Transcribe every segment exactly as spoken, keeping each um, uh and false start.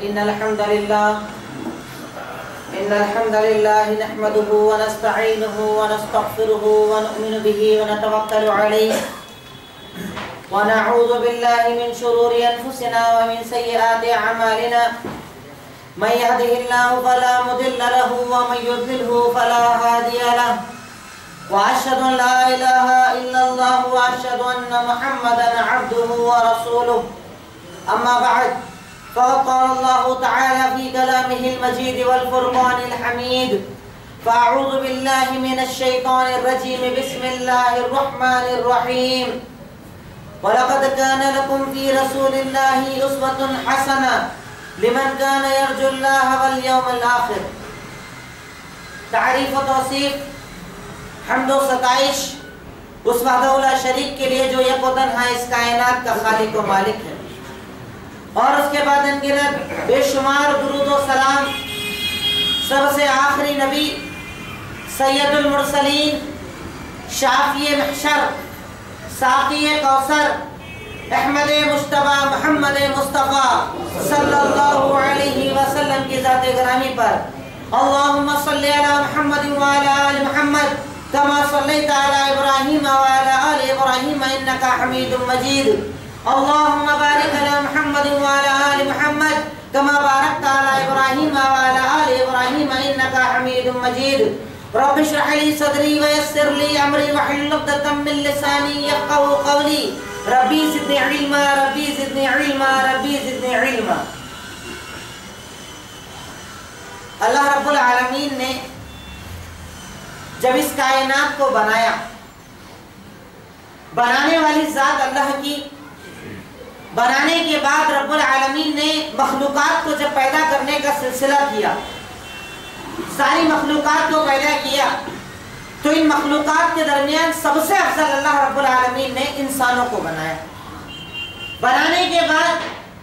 إن الحمد لله إن الحمد لله نحمده ونستعينه ونستغفره ونؤمن به ونتوكل عليه ونعوذ بالله من شرور أنفسنا ومن سيئات أعمالنا من يهده الله فلا مضل له ومن يضلله فلا هادي له وأشهد أن لا إله إلا الله وأشهد أن محمدا عبده ورسوله أما بعد فقد قال الله تعالى في كلامه المجيد والفرقان الحميد فأعوذ بالله من الشيطان الرجيم بسم الله الرحمن الرحيم ولقد كان لكم في رسول الله أسوة حسنة لمن كان يرجو الله واليوم الآخر. تعریف و توصیف حمد و ستائش اس وحدہ لا شریک کے لیے جو یک و تنہا اس کائنات کا خالق و مالک ہے، اور اس کے بعد ان گنت بے شمار درود و سلام سب سے آخری نبی سید المرسلین شافی محشر ساقی کوثر احمد مجتبی محمد مصطفیٰ صلی اللہ علیہ وسلم کی ذات گرامی پر اللہم صلی علی محمد وعلی آل محمد كما صليت على إبراهيم وعلى آل إبراهيم إنك حميد مجيد. اللهم بارك على محمد وعلى آل محمد كما باركت على إبراهيم وعلى آل إبراهيم إنك حميد مجيد. رب اشرح لي صدري ويسر لي أمري واحلل عقدة من لساني يفقهوا قولي. ربي زدني علما ربي زدني علما ربي زدني علما. اللہ رب العالمین نے جب اس کائنات کو بنایا، بنانے والی ذات اللہ کی، بنانے کے بعد رب العالمین نے مخلوقات کو جب پیدا کرنے کا سلسلہ کیا، ساری مخلوقات کو پیدا کیا، تو ان مخلوقات کے درمیان سب سے افضل اللہ رب العالمین نے انسانوں کو بنایا. بنانے کے بعد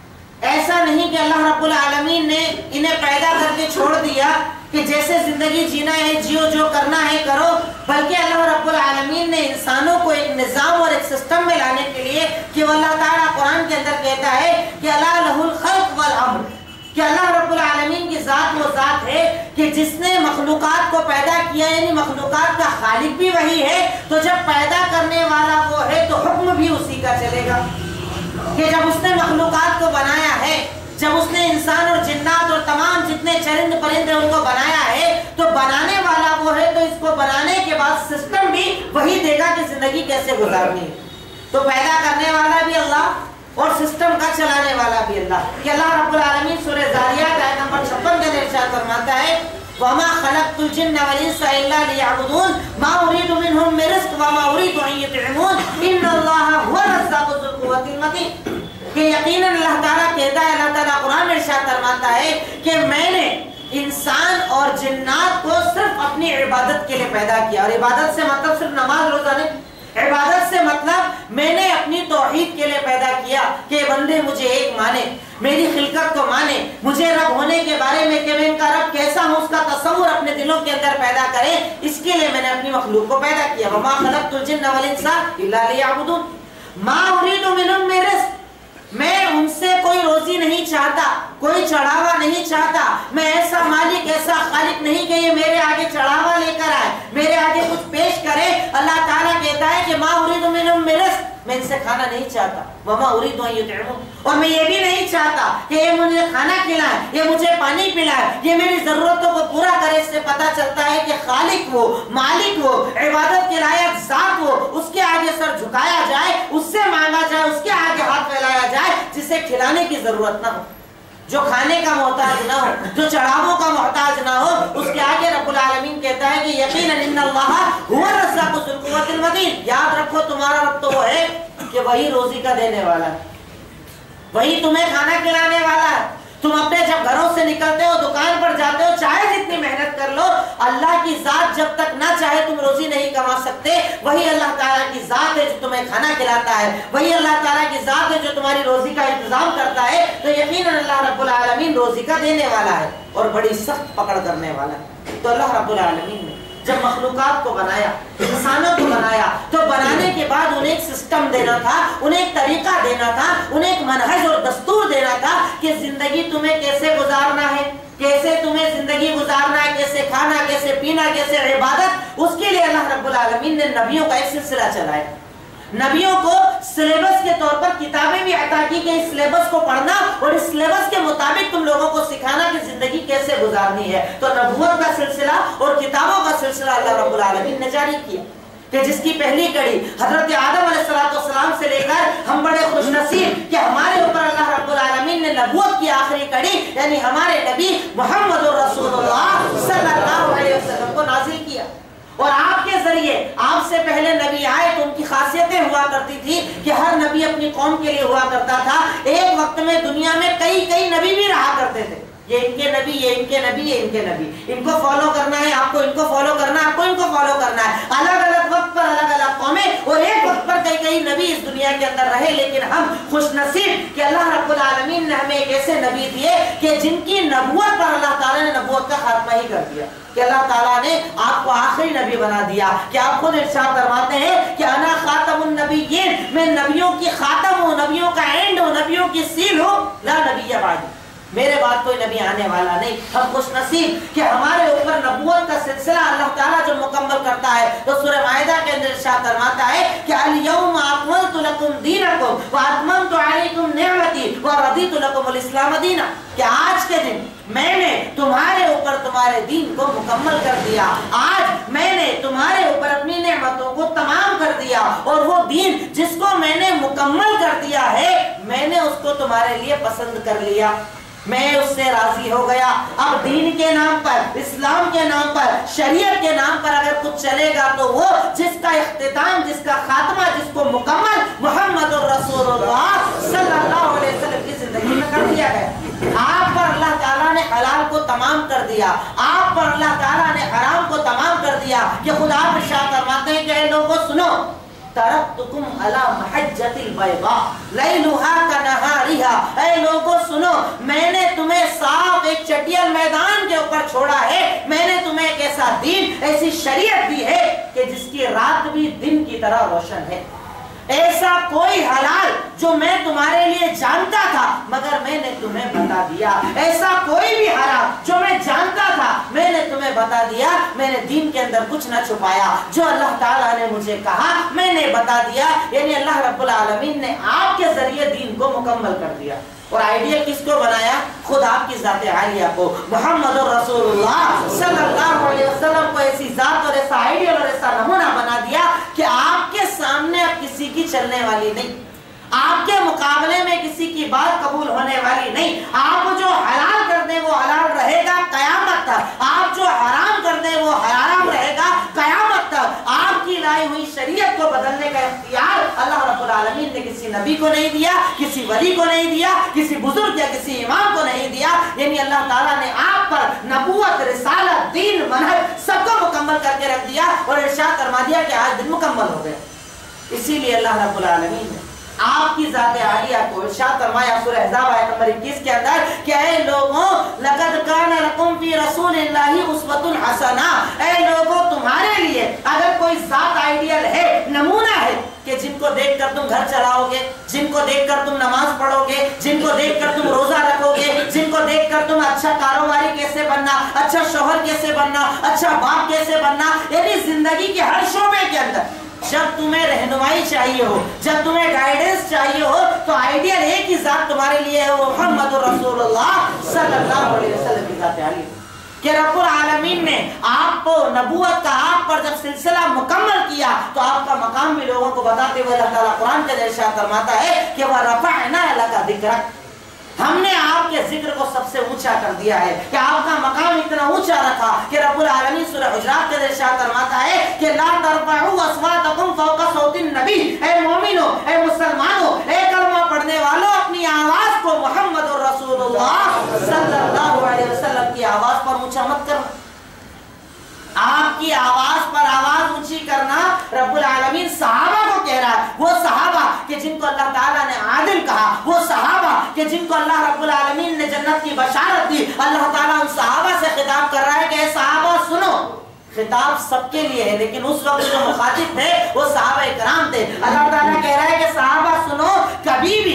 ایسا نہیں کہ اللہ رب العالمین نے انہیں پیدا کر کے چھوڑ دیا کہ جیسے زندگی جینا ہے جیو، جو کرنا ہے کرو، بلکہ اللہ رب العالمین نے انسانوں کو ایک نظام اور ایک سسٹم میں لانے کے لیے کہ وہ اللہ تعالیٰ قرآن کے اندر کہتا ہے کہ اللہ لہ الخلق والامر، کہ اللہ رب العالمین کی ذات وہ ذات ہے کہ جس نے مخلوقات کو پیدا کیا، یعنی مخلوقات کا خالق بھی وہی ہے، تو جب پیدا کرنے والا وہ ہے تو حکم بھی اسی کا چلے گا. کہ جب اس نے مخلوقات کو بنایا ہے، جب اس نے انسان اور جنات اور تمام جتنے چرند پرندے ان کو بنایا ہے، تو بنانے والا وہ ہے، تو اس کو بنانے کے بعد سسٹم بھی وہی دے گا کہ زندگی کیسے گزارنی ہے. تو پیدا کرنے والا بھی اللہ اور سسٹم کا چلانے والا بھی اللہ. کہ اللہ رب العالمین سورہ ذاریات آیت نمبر چھپن کے اندر ارشاد فرماتا ہے وَمَا خَلَقْتُ الْجِنَّ وَالْإِنسَ إِلَّا لِيَعْبُدُونَ مَا أُرِيدُ مِنْهُمْ مِنْ رِزْقٍ وَمَا أُرِيدُ أَنْ يُطْعِمُونَ إِنَّ اللَّهَ هُوَ الرَّزَّاقُ ذُو الْقُوَّةِ الْمَتِينُ. کہ یقیناً اللہ تعالیٰ کہتا ہے، اللہ تعالیٰ قرآن میں ارشاد فرماتا ہے کہ میں نے انسان اور جنات کو صرف اپنی عبادت کے لیے پیدا کیا. اور عبادت سے مطلب صرف نماز روزہ نہیں، عبادت سے مطلب میں نے اپنی توحید کے لیے پیدا کیا کہ بندے مجھے ایک مانے، میری خلقت کو مانے، مجھے رب ہونے کے بارے میں کہ میں ان کا رب کیسا ہوں اس کا تصور اپنے دلوں کے اندر پیدا کریں. اس کے لیے میں نے اپنی مخلوق کو پیدا کیا. وَمَا خَلَقْتُ الْجِنَّ وَالْإِنسَ إِلَّا لِيَعْبُدُونَ مَا أُرِيدُ مِنْهُمْ مِنْ رِزْقٍ. میں ان سے کوئی روزی نہیں چاہتا، کوئی چڑھاوا نہیں چاہتا. میں ایسا مالک ایسا خالق نہیں کہ یہ میرے آگے چڑھاوا لے کر آئے، میرے آگے کچھ پیش کرے. اللہ تعالیٰ کہتا ہے کہ مَا أُرِيدُ مِنْهُمْ مِنْ رِزْقٍ، میں ان سے کھانا نہیں چاہتا. وَمَا أُرِيدُ أَنْ يُطْعِمُونَ، اور میں یہ بھی نہیں چاہتا کہ یہ مجھے کھانا کھلائے، یہ مجھے پانی پلائے، یہ میری ضرورتوں کو پورا کرے. اس سے پتہ چلتا ہے کہ خالق وہ، مالک وہ، عبادت کے لائق ذات وہ، اس کے آگے سر جھکایا جائے، اس سے مانگا جائے، اس کے آگے ہاتھ پھیلایا جائے، جسے کھلانے کی ضرورت نہ ہو، جو کھانے کا محتاج نہ ہو، جو چڑھاووں کا محتاج نہ ہو. اس کے آگے رب العالمین کہتا ہے کہ یقیناً ان اللہ هو الرزاق ذو القوة المتین. یاد رکھو تمہارا رب تو وہ ہے کہ وہی روزی کا دینے والا ہے، وہی تمہیں کھانا کھلانے والا ہے. تم اپنے جب گھروں سے نکلتے ہو، دکان پر جاتے ہو، چاہے جتنی محنت کر لو، اللہ کی ذات جب تک نہ چاہے تم روزی نہیں کما سکتے. وہی اللہ تعالیٰ کی ذات ہے جو تمہیں کھانا کھلاتا ہے، وہی اللہ تعالیٰ کی ذات ہے جو تمہاری روزی کا انتظام کرتا ہے. تو یقیناً اللہ رب العالمین روزی کا دینے والا ہے اور بڑی سخت پکڑ کرنے والا ہے. تو اللہ رب العالمین نے جب مخلوقات کو بنایا، انسانوں کو بنایا، تو بنانے کے بعد انہیں ایک سسٹم دینا تھا، انہیں ایک طریقہ دینا تھا، انہیں ایک منہج اور دستور دینا تھا کہ زندگی تمہیں کیسے گزارنا ہے، کیسے تمہیں زندگی گزارنا ہے، کیسے کھانا، کیسے پینا، کیسے عبادت، اس کے لیے اللہ رب العالمین نے نبیوں کا ایک سلسلہ چلایا. نبیوں کو سلیبس کے طور پر کتابیں بھی عطا کی کہ اس سلیبس کو پڑھنا اور اس سلیبس کے مطابق تم لوگوں کو سکھانا کہ زندگی کیسے گزارنی ہے. تو نبوت کا سلسلہ اور کتابوں کا سلسلہ اللہ رب العالمین نے جاری کیا کہ جس کی پہلی کڑی حضرت آدم علیہ السلام سے لے کر ہم بڑے خوش نصیب کہ ہمارے اوپر اللہ رب العالمین نے نبوت کی آخری کڑی یعنی ہمارے نبی محمد رسول اللہ صلی اللہ علیہ وسلم کو نازل کیا. اور آپ کے ذریعے آپ سے پہلے نبی آئے تو ان کی خاصیتیں ہوا کرتی تھی کہ ہر نبی اپنی قوم کے لیے ہوا کرتا تھا. ایک وقت میں دنیا میں کئی کئی نبی بھی رہا کرتے تھے، یہ ان کے نبی، یہ ان کے نبی، یہ ان کے نبی، ان کو فالو کرنا ہے، آپ کو ان کو فالو کرنا ہے، آپ کو ان کو فالو کرنا ہے. الگ الگ وقت پر الگ الگ قومیں اور ایک وقت پر کئی کئی نبی اس دنیا کے اندر رہے. لیکن ہم خوش نصیب کہ اللہ رب العالمین نے ہمیں ایک ایسے نبی دیے کہ جن کی نبوت پر اللہ تعالیٰ نے نبوت کا خاتمہ ہی کر دیا، کہ اللہ تعالیٰ نے آپ کو آخری نبی بنا دیا. کہ آپ خود ارشاد فرماتے ہیں کہ انا خاتم النبیین، میں نبیوں کی خاتم ہوں، نبیوں کا اینڈ ہوں، نبیوں کی سیل ہوں، لا نبی بعدی، میرے بعد کوئی نبی آنے والا نہیں. ہم خوش نصیب کہ ہمارے اوپر نبوت کا سلسلہ اللہ تعالیٰ جو مکمل کرتا ہے. تو سورہ مائدہ کے اندر ارشاد فرماتا ہے کہ الیوم اکملت لکم دینکم واتممت علیکم نعمتی ورضیت لکم الاسلام دینا، کہ آج کے دن میں نے تمہارے اوپر تمہارے دین کو مکمل کر دیا، آج میں نے تمہارے اوپر اپنی نعمتوں کو تمام کر دیا، اور وہ دین جس کو میں نے مکمل کر دیا ہے میں نے اس کو تمہارے لیے پسند کر لیا، میں اس سے راضی ہو گیا. اب دین کے نام پر، اسلام کے نام پر، شریعت کے نام پر اگر کچھ چلے گا تو وہ جس کا اختتام، جس کا خاتمہ، جس کو مکمل محمد رسول اللہ صلی اللہ علیہ وسلم کی زندگی میں کر دیا گیا. آپ پر اللہ تعالیٰ نے حلال کو تمام کر دیا، آپ پر اللہ تعالیٰ نے حرام کو تمام کر دیا. کہ خدا ارشاد فرماتے ہیں کہ اے لوگوں سنو، ترکتکم علی محجۃ البیضاء لیلها کنہارها، اے لوگوں سنو، میں نے تمہیں صاف ایک چٹیل میدان کے اوپر چھوڑا ہے. میں نے تمہیں ایک ایسا دین، ایسی شریعت دی ہے کہ جس کی رات بھی دن کی طرح روشن ہے. ایسا کوئی حلال جو میں تمہارے لیے جانتا تھا مگر میں نے تمہیں بتا دیا، ایسا کوئی بھی حرام جو میں جانتا تھا میں نے تمہیں بتا دیا. میں نے دین کے اندر کچھ نہ چھپایا، جو اللہ تعالیٰ نے مجھے کہا میں نے بتا دیا. یعنی اللہ رب العالمین نے آپ کے ذریعے دین کو مکمل کر دیا. اور آئیڈیل کس کو بنایا؟ خود آپ کی ذات عالیہ کو، محمد رسول اللہ صلی اللہ علیہ وسلم کو ایسی ذات اور ایسا آئیڈیل اور ایسا نمونہ بنا دیا کہ آپ کے سامنے اب کسی کی چلنے والی نہیں، آپ کے مقابلے میں کسی کی بات قبول ہونے والی نہیں. آپ جو حلال کر دیں وہ حلال رہے گا قیامت تک، آپ جو حرام کر دیں وہ حرام رہے گا قیامت تک. آپ کی لائی ہوئی شریعت کو بدلنے کا اختیار اللہ رب العالمین نے کسی نبی کو نہیں دیا، کسی ولی کو نہیں دیا، کسی بزرگ یا کسی امام کو نہیں دیا. یعنی اللہ تعالیٰ نے آپ پر نبوت، رسالت، دین، منہج سب کو مکمل کر کے رکھ دیا اور ارشاد فرما دیا کہ آج دن مکمل ہو گئے. اسی لیے اللہ رب العالمین نے آپ کی ذات عالیہ کو ارشاد فرمایا سورہ احزاب آیت نمبر اکیس کے اندر کہ اے لوگوں لقد کان لکم فی رسول اللہ اسوۃ حسنہ، اے لوگوں تمہارے لیے اگر کوئی ذات آئیڈیل ہے، نمونہ ہے کہ جن کو دیکھ کر تم گھر چلاؤ گے، جن کو دیکھ کر تم نماز پڑھو گے، جن کو دیکھ کر تم روزہ رکھو گے، جن کو دیکھ کر تم اچھا کاروباری کیسے بننا، اچھا شوہر کیسے بننا، اچھا باپ کیسے بننا، یعنی زندگی کے ہر شعبے کے اندر جب تمہیں رہنمائی چاہیے ہو، جب تمہیں گائیڈنس چاہیے ہو تو آئیڈیل ایک ہی ذات تمہارے لیے ہے، وہ محمد رسول اللہ صلی اللہ علیہ وسلم کی ذات عالیہ. کہ رب العالمین نے آپ کو نبوت کا آپ پر جب سلسلہ مکمل کیا تو آپ کا مقام بھی لوگوں کو بتاتے ہوئے اللہ تعالیٰ قرآن کے ارشاد فرماتا ہے کہ وَرَفَعْنَا لَكَ ذِكْرَكَ، ہم نے آپ کے ذکر کو سب سے اونچا کر دیا ہے، کہ آپ کا مقام اتنا اونچا رکھا کہ رب العالمین سورہ حجرات کے ارشاد فرماتا ہے کہ لا ترفعوا اصواتکم فوق صوت النبی، اے مومنو، اے مسلمانو، اے کلمہ پڑھنے والوں، اپنی آواز کو محمد رسول اللہ صلی اللہ علیہ وسلم کی آواز پر اونچا مت کرنا. آپ کی آواز پر آواز اونچی کرنا رب العالمین صحابہ کو کہہ رہا ہے. وہ صحابہ کہ جن کو اللہ تعالیٰ نے عادل کہا، وہ صحابہ کہ جن کو اللہ رب العالمین نے جنت کی بشارت دی، اللہ تعالیٰ ان صحابہ سے خطاب کر رہا ہے کہ اے صحابہ سنو. خطاب سب کے لیے ہے لیکن اس وقت جو مخاطب تھے وہ صحابہ کرام تھے. اللہ تعالیٰ کہہ رہا ہے کہ صحابہ سنو، کبھی بھی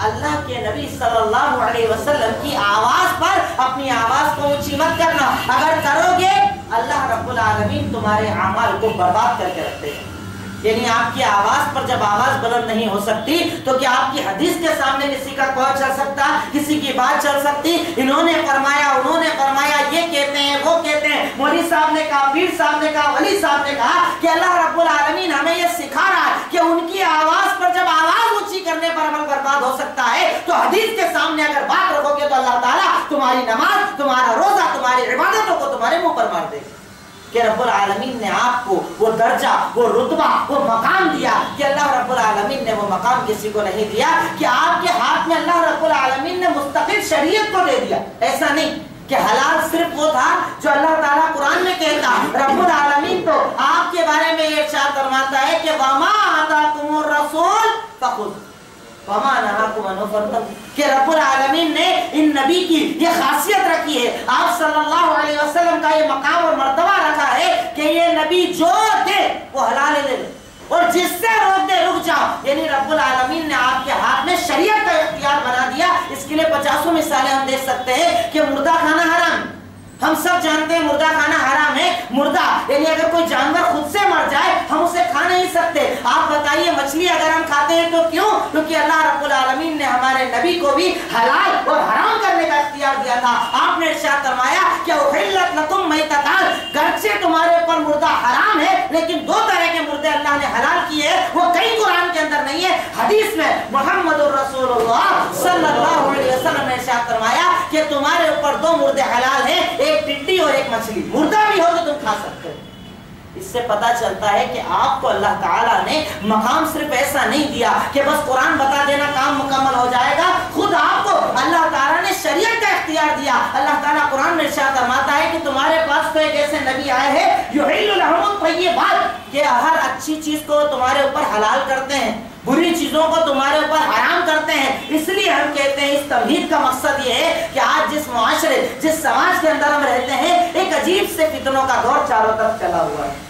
اللہ کے نبی صلی اللہ علیہ وسلم کی آواز پر اپنی آواز کو اونچی مت کرنا. اگر کرو گے اللہ رب العالمین تمہارے اعمال کو برباد کر کے رکھتے ہیں. یعنی آپ کی آواز پر جب آواز بلند نہیں ہو سکتی تو کیا آپ کی حدیث کے سامنے کسی کا قول چل سکتا, کسی کی بات چل سکتی؟ انہوں نے فرمایا, انہوں نے فرمایا, یہ کہتے ہیں, وہ کہتے ہیں, مولوی صاحب نے کہا, پیر صاحب نے کہا, ولی صاحب نے کہا کہ اللہ رب العالمین ہمیں یہ سکھا رہا ہے کہ ان کی آواز پر جب آواز اونچی کرنے پر عمل برباد ہو سکتا ہے تو حدیث کے سامنے اگر بات رکھو گے تو اللہ تعالیٰ تمہاری نماز, تمہارا روزہ, تمہاری عبادتوں کو تمہارے منہ پر مار دے گا. کہ رب العالمین نے آپ کو وہ درجہ, وہ رتبہ, وہ مقام دیا کہ اللہ رب العالمین نے وہ مقام کسی کو نہیں دیا کہ آپ کے ہاتھ میں اللہ رب العالمین نے مستقل شریعت کو دے دیا. ایسا نہیں کہ حلال صرف وہ تھا جو اللہ تعالیٰ قرآن میں کہتا. رب العالمین تو آپ کے بارے میں یہ ارشاد فرماتا ہے کہ وَمَا آتَاكُمُ الرَّسُولُ فَخُذُوهُ وَمَا نَهَاكُمْ عَنْهُ فَانْتَهُوا. کہ رب العالمین نے ان نبی کی یہ خاصیت رکھی ہے, آپ صلی اللہ علیہ وسلم کا یہ مقام اور مرتبہ رکھا ہے کہ یہ نبی جو دے وہ حلال لے لے اور جس سے روک دے رک جاؤ. یعنی رب العالمین نے آپ کے ہاتھ میں شریعت کا اختیار بنا دیا. اس کے لیے پچاسوں مثالیں ہم دیکھ سکتے ہیں کہ مردہ کھانا حرام, ہم سب جانتے ہیں مردہ کھانا حرام ہے. مردہ یعنی اگر کوئی جانور خود سے مر جائے ہم اسے کھا نہیں سکتے. آپ بتائیے مچھلی اگر ہم کھاتے ہیں تو کیوں؟ کیونکہ اللہ رب العالمین نے ہمارے نبی کو بھی حلال اور حرام کرنے کا اختیار دیا تھا. آپ نے ارشاد فرمایا کہ احلت لکم میتتان, گرچہ تمہارے اوپر مردہ حرام ہے لیکن دو طرح کے مردے اللہ نے حلال کیے ہیں, وہ کہیں قرآن کے اندر نہیں ہے. حدیث میں محمد الرسول اللہ صلی اللہ علیہ وسلم نے ارشاد فرمایا کہ تمہارے اوپر دو مردے حلال ہیں, ایک ٹڈی اور ایک مچھلی. مردہ بھی ہو تو تم کھا سکتے ہو. اس سے پتا چلتا ہے کہ آپ کو اللہ تعالیٰ نے مقام صرف ایسا نہیں دیا کہ بس قرآن بتا دینا کام مکمل ہو جائے گا. خود آپ کو اللہ تعالیٰ نے شریعت کا اختیار دیا. اللہ تعالیٰ قرآن میں ارشاد فرماتا ہے کہ تمہارے پاس تو ایک ایسے نبی آئے ہیں یحل لہم الطیبات, کہ ہر اچھی چیز کو تمہارے اوپر حلال کرتے ہیں, بری چیزوں کو تمہارے اوپر حرام کرتے ہیں. اس لیے ہم کہتے ہیں اس تمہید کا مقصد یہ ہے کہ آج جس معاشرے, جس سماج کے اندر ہم رہتے ہیں, ایک عجیب سے فتنوں کا دور چاروں طرف چلا ہوا ہے.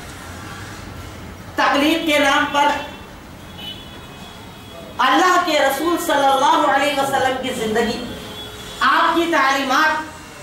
تقلید کے نام پر اللہ کے رسول صلی اللہ علیہ وسلم کی زندگی, آپ کی تعلیمات,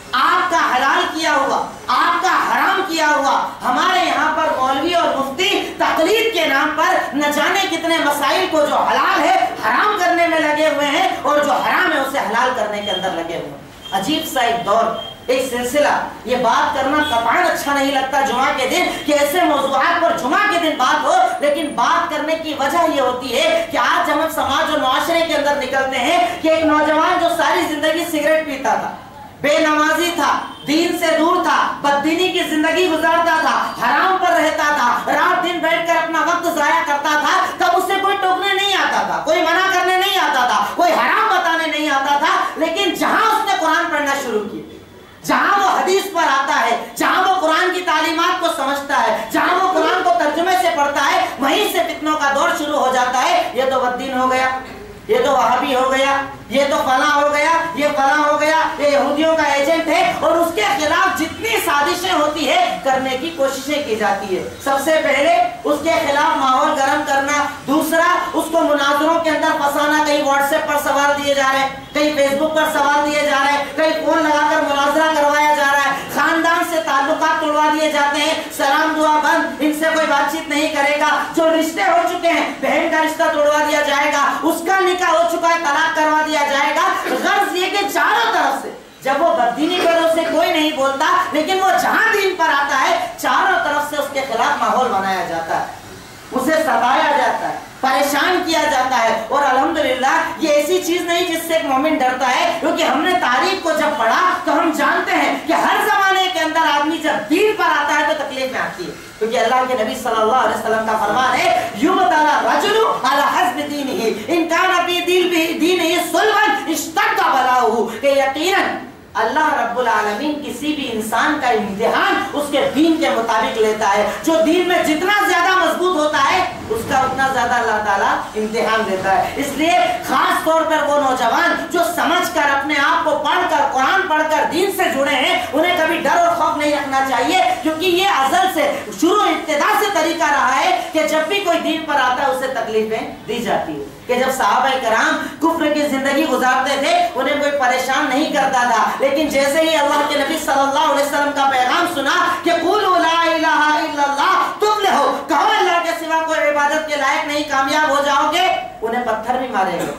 آپ کا حلال کیا ہوا, آپ کا حرام کیا ہوا, ہمارے یہاں پر مولوی اور مفتی تقلید کے نام پر نہ جانے کتنے مسائل کو جو حلال ہے حرام کرنے میں لگے ہوئے ہیں اور جو حرام ہے اسے حلال کرنے کے اندر لگے ہوئے ہیں. عجیب سا ایک دور, ایک سلسلہ. یہ بات کرنا قطعاً اچھا نہیں لگتا جمعہ کے دن کہ ایسے موضوعات پر جمعہ کے دن بات ہو, لیکن بات کرنے کی وجہ یہ ہوتی ہے کہ آج ہم سماج اور معاشرے کے اندر نکلتے ہیں کہ ایک نوجوان جو ساری زندگی سگریٹ پیتا تھا, بے نمازی تھا, دین سے دور تھا, بددینی کی زندگی گزارتا تھا, حرام پر رہتا تھا, رات دن بیٹھ کر اپنا وقت ضائع کرتا تھا, تب اسے کوئی ٹوکنے نہیں آتا تھا, کوئی منع کرنے نہیں آتا تھا, کوئی حرام بتانے نہیں آتا تھا. لیکن جہاں اس نے قرآن پڑھنا شروع کی, جہاں وہ حدیث پر آتا ہے, جہاں وہ قرآن کی تعلیمات کو سمجھتا ہے, جہاں وہ قرآن کو ترجمے سے پڑھتا ہے, وہیں سے فتنوں کا دور شروع ہو جاتا ہے. یہ تو بددین ہو گیا, یہ تو وہابی ہو گیا, یہ تو فلاں ہو گیا, یہ فلاں ہو گیا, یہ یہودیوں کا ایجنٹ ہے, اور اس کے خلاف جتنی سازشیں ہوتی ہے کرنے کی کوششیں کی جاتی ہے. سب سے پہلے اس کے خلاف ماحول گرم کرنا, دوسرا اس کو مناظروں کے اندر پھنسانا, کہیں واٹس ایپ پر سوال دیے جا رہے ہیں, کہیں فیس بک پر سوال دیے جا رہے ہیں, کہیں فون لگا کر مناظرہ کروایا جا رہا ہے, خاندان سے تعلقات توڑوا دیے جاتے ہیں, سلام دعا بند, ان سے کوئی بات چیت نہیں کرے گا. جو رشتے ہو چکے ہیں, بہن کا رشتہ توڑوا دیا جائے گا, اس کا نکاح ہو چکا ہے طلاق کروا دیا جائے گا. غرض یہ کہ چاروں طرف سے جب وہ بددینی کرو سے کوئی نہیں بولتا, لیکن وہ جہاں دین پر آتا ہے چاروں طرف سے اس کے خلاف ماحول بنایا جاتا ہے, اسے ستایا جاتا ہے, پریشان کیا جاتا ہے. اور الحمدللہ یہ ایسی چیز نہیں جس سے ایک مومن ڈرتا ہے, کیونکہ ہم نے تاریخ کو جب پڑھا تو ہم جانتے ہیں کہ ہر زمانے کے اندر آدمی جب دین پر آتا ہے تو تکلیف میں آتی ہے. کیونکہ اللہ کے نبی صلی اللہ علیہ وسلم کا فرمان ہے یبتلی الرجل علی حسب دینہ ان کان فی دینہ صلبا اشتد بلاؤہ, کہ یقیناً اللہ رب العالمین کسی بھی انسان کا امتحان اس کے دین کے مطابق لیتا ہے. جو دین میں جتنا زیادہ مضبوط ہوتا ہے اس کا اتنا زیادہ اللہ تعالیٰ امتحان دیتا ہے. اس لیے خاص طور پر وہ نوجوان جو سمجھ کر اپنے آپ کو پڑھ کر, قرآن پڑھ کر دین سے جڑے ہیں, انہیں کبھی ڈر اور خوف نہیں نہیں رکھنا چاہیے، کیونکہ یہ ازل سے شروع ابتدا سے طریقہ رہا ہے کہ جب بھی کوئی دین پر آتا ہے اسے تکلیفیں دی جاتی ہے. کہ جب صحابہ کرام کفر کی زندگی گزارتے تھے انہیں کوئی پریشان نہیں کرتا تھا، لیکن جیسے ہی اللہ کے نبی صلی اللہ علیہ وسلم کا پیغام سنا کہ قولوا لا الہ الا اللہ تفلحوا، کہو اللہ کے سوا کوئی عبادت کے لائق نہیں، کامیاب ہو جاؤ گے، انہیں پتھر بھی مارے گئے،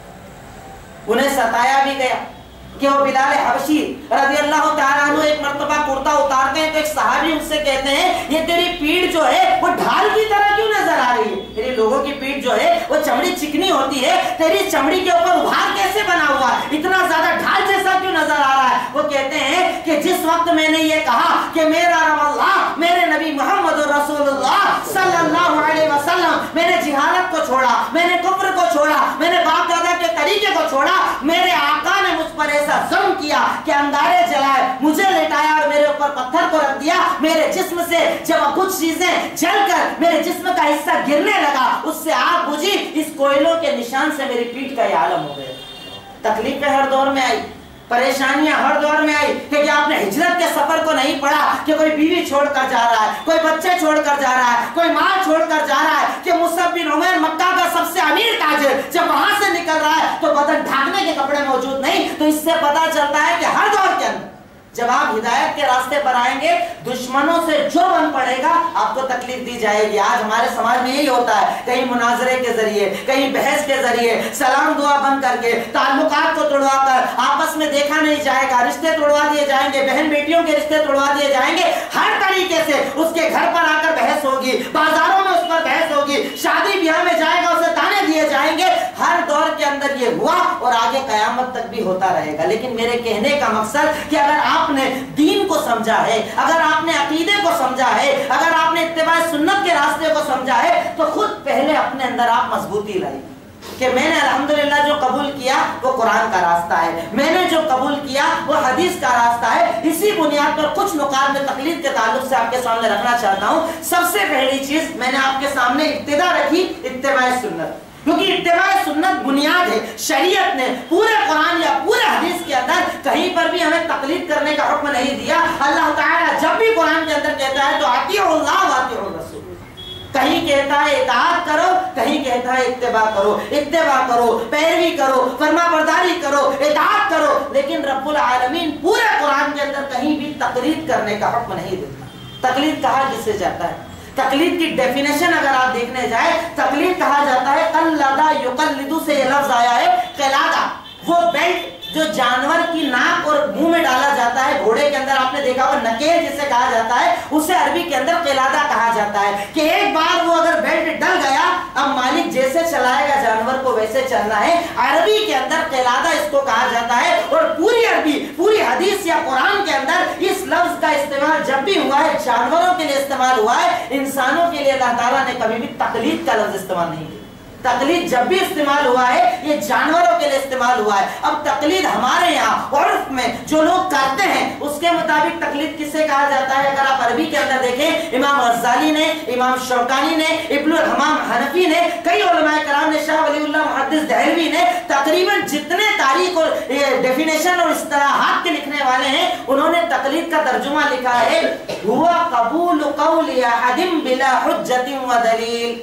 انہیں ستایا بھی گیا. کہ وہ بلال حبشی رضی اللہ تعالیٰ عنہ ایک مرتبہ کرتا اتارتے ہیں تو ایک صحابی ان سے کہتے ہیں یہ تیری پیٹھ جو ہے وہ ڈھال کی طرح کیوں نظر آ رہی ہے؟ تیری لوگوں کی پیٹھ جو ہے وہ چمڑی چکنی ہوتی ہے، تیری چمڑی کے اوپر ابھار کیسے بنا ہوا ہے، اتنا زیادہ ڈھال جیسا کیوں نظر آ رہا ہے؟ وہ کہتے ہیں کہ جس وقت میں نے یہ کہا کہ میرا رب اللہ، میرے نبی محمد رسول اللہ صلی اللہ علیہ وسلم، میں نے جہالت کو چھوڑا، میں نے کفر کو چھوڑا، میں نے باپ دادا کے طریقے کو چھوڑا، میرے آقا نے مجھ پر ظلم کیا کہ انگارے جلائے، مجھے لٹایا اور میرے اوپر پتھر کو رکھ دیا، میرے جسم سے جب کچھ چیزیں جل کر میرے جسم کا حصہ گرنے لگا، اس سے آگ بجھی، اس کوئلوں کے نشان سے میری پیٹھ کا یہ عالم ہو گیا. تکلیفیں ہر دور میں آئی، پریشانیاں ہر دور میں آئی. کہ کیا آپ نے ہجرت کے سفر کو نہیں پڑھا کہ کوئی بیوی چھوڑ کر جا رہا ہے، کوئی بچے چھوڑ کر جا رہا ہے، کوئی مال چھوڑ کر جا رہا ہے، کہ مصعب بن عمیر مکہ کا سب سے امیر تاجر جب وہاں سے نکل رہا ہے تو بدن ڈھانکنے کے کپڑے موجود نہیں. تو اس سے پتا چلتا ہے کہ ہر دور کے اندر جب آپ ہدایت کے راستے پر آئیں گے دشمنوں سے جو بن پڑے گا آپ کو تکلیف دی جائے گی. آج ہمارے سماج میں یہی ہوتا ہے، کہیں مناظرے کے ذریعے، کہیں بحث کے ذریعے، سلام دعا بند کر کے، تعلقات کو توڑوا کر، آپس میں دیکھا نہیں جائے گا، رشتے توڑوا دیے جائیں گے، بہن بیٹیوں کے رشتے توڑوا دیے جائیں گے، ہر طریقے سے اس کے گھر پر آ کر بحث ہوگی، بازاروں میں اس پر بحث ہوگی، شادی بیاہ میں جائے گا اسے تانے دیے جائیں گے. ہر دور کے اندر یہ ہوا اور آگے قیامت تک بھی ہوتا رہے گا. لیکن میرے کہنے کا مقصد کہ اگر آپ نے دین کو سمجھا ہے، اگر آپ نے عقیدے کو سمجھا ہے، اگر آپ نے اتباع سنت کے راستے کو سمجھا ہے تو خود پہلے اپنے اندر آپ مضبوطی لائیں کہ میں نے الحمدللہ جو قبول کیا وہ قرآن کا راستہ ہے، میں نے جو قبول کیا وہ حدیث کا راستہ ہے. اسی بنیاد پر کچھ نکات میں تقلید کے تعلق سے آپ کے سامنے رکھنا چاہتا ہوں. سب سے پہلی چیز میں نے آپ کے سامنے ابتدا رکھی اتباع سنت، کیونکہ اتباع سنت بنیاد ہے. شریعت نے پورے قرآن یا پورے حدیث کے اندر کہیں پر بھی ہمیں تقلید کرنے کا حکم نہیں دیا. اللہ تعالیٰ جب بھی قرآن کے اندر کہتا ہے تو اطیعوا اللہ واطیعوا الرسول، کہیں کہتا ہے اطاعت کرو، کہیں کہتا ہے اتباع کرو، اتباع کرو، پیروی کرو، فرما برداری کرو، اطاعت کرو. لیکن رب العالمین پورے قرآن کے اندر کہیں بھی تقلید کرنے کا حکم نہیں دیتا. تقلید کہا کسے جاتا ہے؟ تقلید کی ڈیفینیشن اگر آپ دیکھنے جائیں، تقلید کہا جاتا ہے قلدہ یقلدو سے یہ لفظ آیا ہے. قلادہ وہ بیلٹ جو جانور کی ناک اور منہ میں ڈالا جاتا ہے، گھوڑے کے اندر آپ نے دیکھا وہ نکیل جسے کہا جاتا ہے، اسے عربی کے اندر قلادہ کہا جاتا ہے. کہ ایک بار وہ اگر بیلٹ ڈل گیا اب مالک جیسے چلائے گا جانور کو ویسے چلنا ہے. عربی کے اندر قلادہ اس کو کہا جاتا ہے. اور پوری عربی، پوری حدیث یا قرآن کے اندر اس لفظ کا استعمال جب بھی ہوا ہے جانوروں کے لیے استعمال ہوا ہے، انسانوں کے لیے اللہ تعالیٰ نے کبھی بھی تقلید کا لفظ استعمال نہیں کیا. تقلید جب بھی استعمال ہوا ہے یہ جانوروں کے لیے استعمال ہوا ہے. اب تقلید ہمارے یہاں عرف میں جو لوگ کرتے ہیں اس کے مطابق تقلید کسے کہا جاتا ہے؟ اگر آپ عربی کے اندر دیکھیں، امام غزالی نے، امام شوکانی نے، ابن الحمام حنفی نے، کئی علماء کرام نے، شاہ ولی اللہ محدث دہلوی نے، تقریباً جتنے تاریخ اور ڈیفینیشن اور اصطلاحات کے لکھنے والے ہیں انہوں نے تقلید کا ترجمہ لکھا ہے ہوا قبول قول احد بلا حجت و دلیل.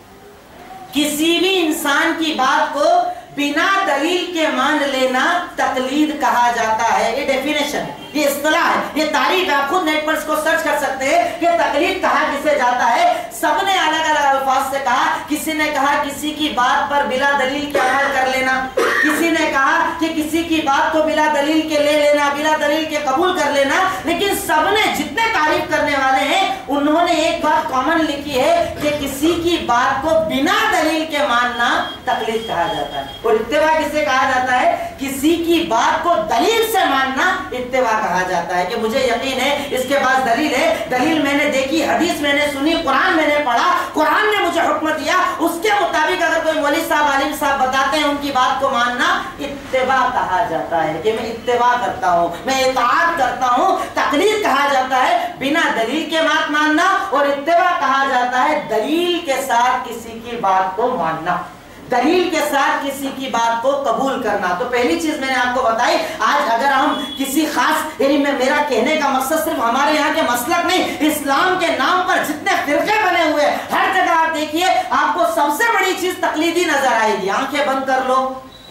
کسی بھی انسان کی بات کو بنا دلیل کے مان لینا تقلید کہا جاتا ہے. یہ ڈیفینیشن ہے، یہ اصطلاح ہے، یہ تعریف ہے. آپ خود نیٹ پر اس کو سرچ کر سکتے ہیں کہ تقلید کہا کسے جاتا ہے. سب نے الگ الگ الفاظ سے کہا. کسی نے کہا کسی کی بات پر بلا دلیل کے عمل کر لینا، کسی نے کہا کہ کسی کی بات کو بلا دلیل کے لے لینا، بلا دلیل کے قبول کر لینا. لیکن سب نے جتنے تعریف کرنے والے ہیں انہوں نے ایک بات کامن لکھی ہے کہ کسی کی بات کو بنا دلیل کے ماننا تقلید کہا جاتا ہے. اور اتباع کسے کہا جاتا ہے؟ کسی کی بات کو دلیل سے ماننا اتباع کہا جاتا ہے. کہ مجھے یقین ہے اس کے پاس دلیل ہے، دلیل میں نے دیکھی، حدیث میں نے سنی، قرآن میں نے پڑھا، قرآن نے مجھے حکم دیا، اس کے مطابق اگر کوئی مولوی صاحب عالم صاحب بتاتے ہیں ان کی بات کو ماننا اتباع کہا جاتا ہے. کہ میں اتباع کرتا ہوں، میں اطاعت کرتا ہوں. تقلید کہا جاتا ہے بنا دلیل کے بات ماننا، اور اتباع کہا جاتا ہے دلیل کے ساتھ کسی کی بات کو ماننا. دلیل کے ساتھ کسی کی بات کو قبول کرنا. تو پہلی چیز میں نے آپ کو بتائی. آج اگر ہم کسی خاص یعنی میں میرا کہنے کا مقصد صرف ہمارے یہاں کے مسلک نہیں, اسلام کے نام پر جتنے فرقے بنے ہوئے ہر جگہ آپ دیکھیے آپ کو سب سے بڑی چیز تقلیدی نظر آئے گی. آنکھیں بند کر لو,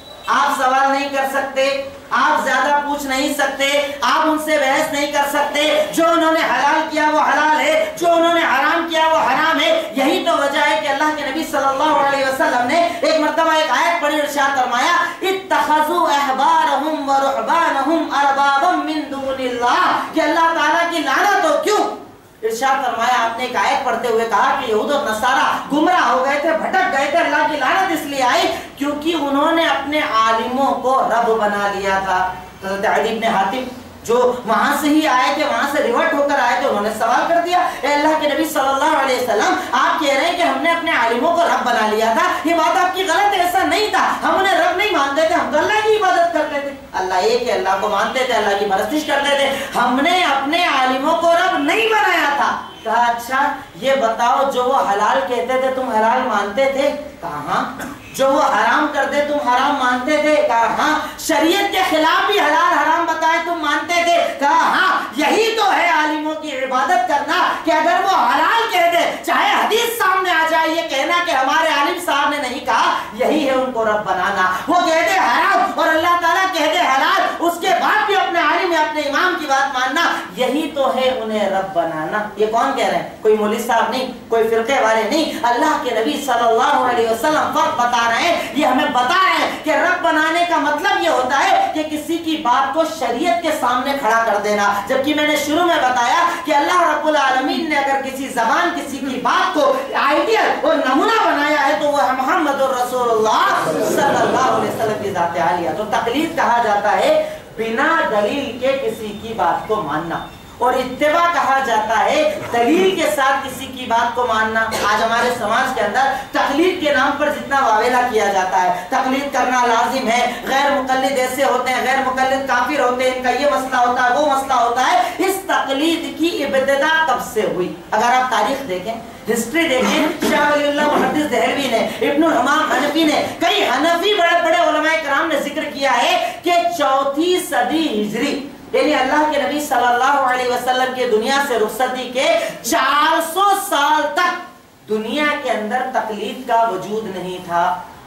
آپ سوال نہیں کر سکتے, آپ زیادہ پوچھ نہیں سکتے, آپ ان سے بحث نہیں کر سکتے. جو انہوں نے حلال کیا وہ حلال ہے, جو انہوں نے حرام کیا وہ حرام ہے. یہی تو وجہ ہے کہ اللہ کے نبی صلی اللہ علیہ وسلم نے ایک مرتبہ ایک آیت پڑھی, ارشاد فرمایا اتخذوا احبارهم ورهبانهم اربابا من دون اللہ, کہ اللہ تعالیٰ کی لعنت ہو. کیوں؟ ارشاد فرمایا, آپ نے ایک آیت پڑھتے ہوئے کہا کہ یہود و نصارہ گمراہ ہو گئے تھے, بھٹک گئے تھے, اللہ کی لعنت اس لیے آئی کیونکہ انہوں نے اپنے عالموں کو رب بنا لیا تھا. حضرت عدی بن حاتم جو وہاں سے ہی آئے تھے, وہاں سے ریورٹ ہو کر آئے تھے, انہوں نے سوال کر دیا, اے اللہ کے نبی صلی اللہ علیہ وسلم آپ کہہ رہے ہیں کہ ہم نے اپنے عالموں کو رب بنا لیا تھا, یہ بات آپ کی غلط ہے, ایسا نہیں تھا, ہم انہیں رب نہیں مانتے تھے, ہم تو اللہ کی عبادت کرتے تھے. اللہ ایک ہے, اللہ کو مانتے تھے, اللہ کی پرستش کرتے تھے, ہم نے اپنے عالموں کو رب نہیں بنایا تھا. کہا اچھا یہ بتاؤ جو وہ حلال کہتے تھے تم حلال مانتے تھے؟ کہا ہاں. جو وہ حرام کرتے تم حرام مانتے تھے؟ کہا ہاں. شریعت کے خلاف بھی حلال حرام بتائے تم مانتے تھے؟ کہا ہاں. یہی تو ہے عالموں کی عبادت کرنا, کہ اگر وہ حلال کہہ دے, چاہے حدیث سامنے آ جائے, یہ کہنا کہ ہمارے عالم صاحب نے نہیں کہا, یہی ہے ان کو رب بنانا. وہ کہہ دے حرام اور اللہ تعالیٰ کہہ دے حلال, اس کے بعد بھی اپنے عالم یا اپنے امام کی بات ماننا, یہی تو ہے انہیں رب بنانا. یہ کون کہہ رہے ہیں؟ کوئی مولوی صاحب نہیں, کوئی فرقے والے نہیں, اللہ کے نبی صلی اللہ علیہ وسلم فرق بتا رہے ہیں. یہ ہمیں بتا رہے ہیں کہ رب بنانے کا مطلب یہ ہوتا ہے کہ کسی کی بات کو شریعت کے سامنے کھڑا کر دینا. جبکہ میں نے شروع میں بتایا کہ اللہ رب العالمین نے اگر کسی زبان کسی کی بات کو آئیڈیل اور نمونہ بنایا ہے تو وہ ہے محمد الرسول اللہ صلی اللہ علیہ وسلم کی ذات عالیہ. تو تقلید کہا جاتا ہے بنا دلیل کے کسی کی بات کو ماننا, اور اتباع کہا جاتا ہے دلیل کے ساتھ کسی کی بات کو ماننا. آج ہمارے سماج کے اندر تقلید کے نام پر جتنا واویلا کیا جاتا ہے, تقلید کرنا لازم ہے, غیر مقلد ایسے ہوتے ہیں, غیر مقلد کافر ہوتے ہیں, ان کا یہ مسئلہ ہوتا ہے, وہ مسئلہ ہوتا ہے. اس تقلید کی ابتدا کب سے ہوئی؟ اگر آپ تاریخ دیکھیں, ہسٹری دیکھیں, شاہ ولی اللہ محدث دہلوی نے, ابن الحمام حنفی نے, کئی حنفی بڑے بڑے علماء کرام نے ذکر کیا ہے کہ چوتھی صدی ہجری یعنی اللہ کے نبی صلی اللہ علیہ وسلم کے دنیا سے رخصتی کے چار سو سال تک دنیا کے اندر تقلید کا وجود نہیں تھا.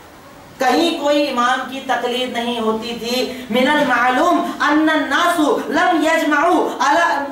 کہیں کوئی امام کی تقلید نہیں ہوتی تھی. من المعلوم ان الناس لم يجمعوا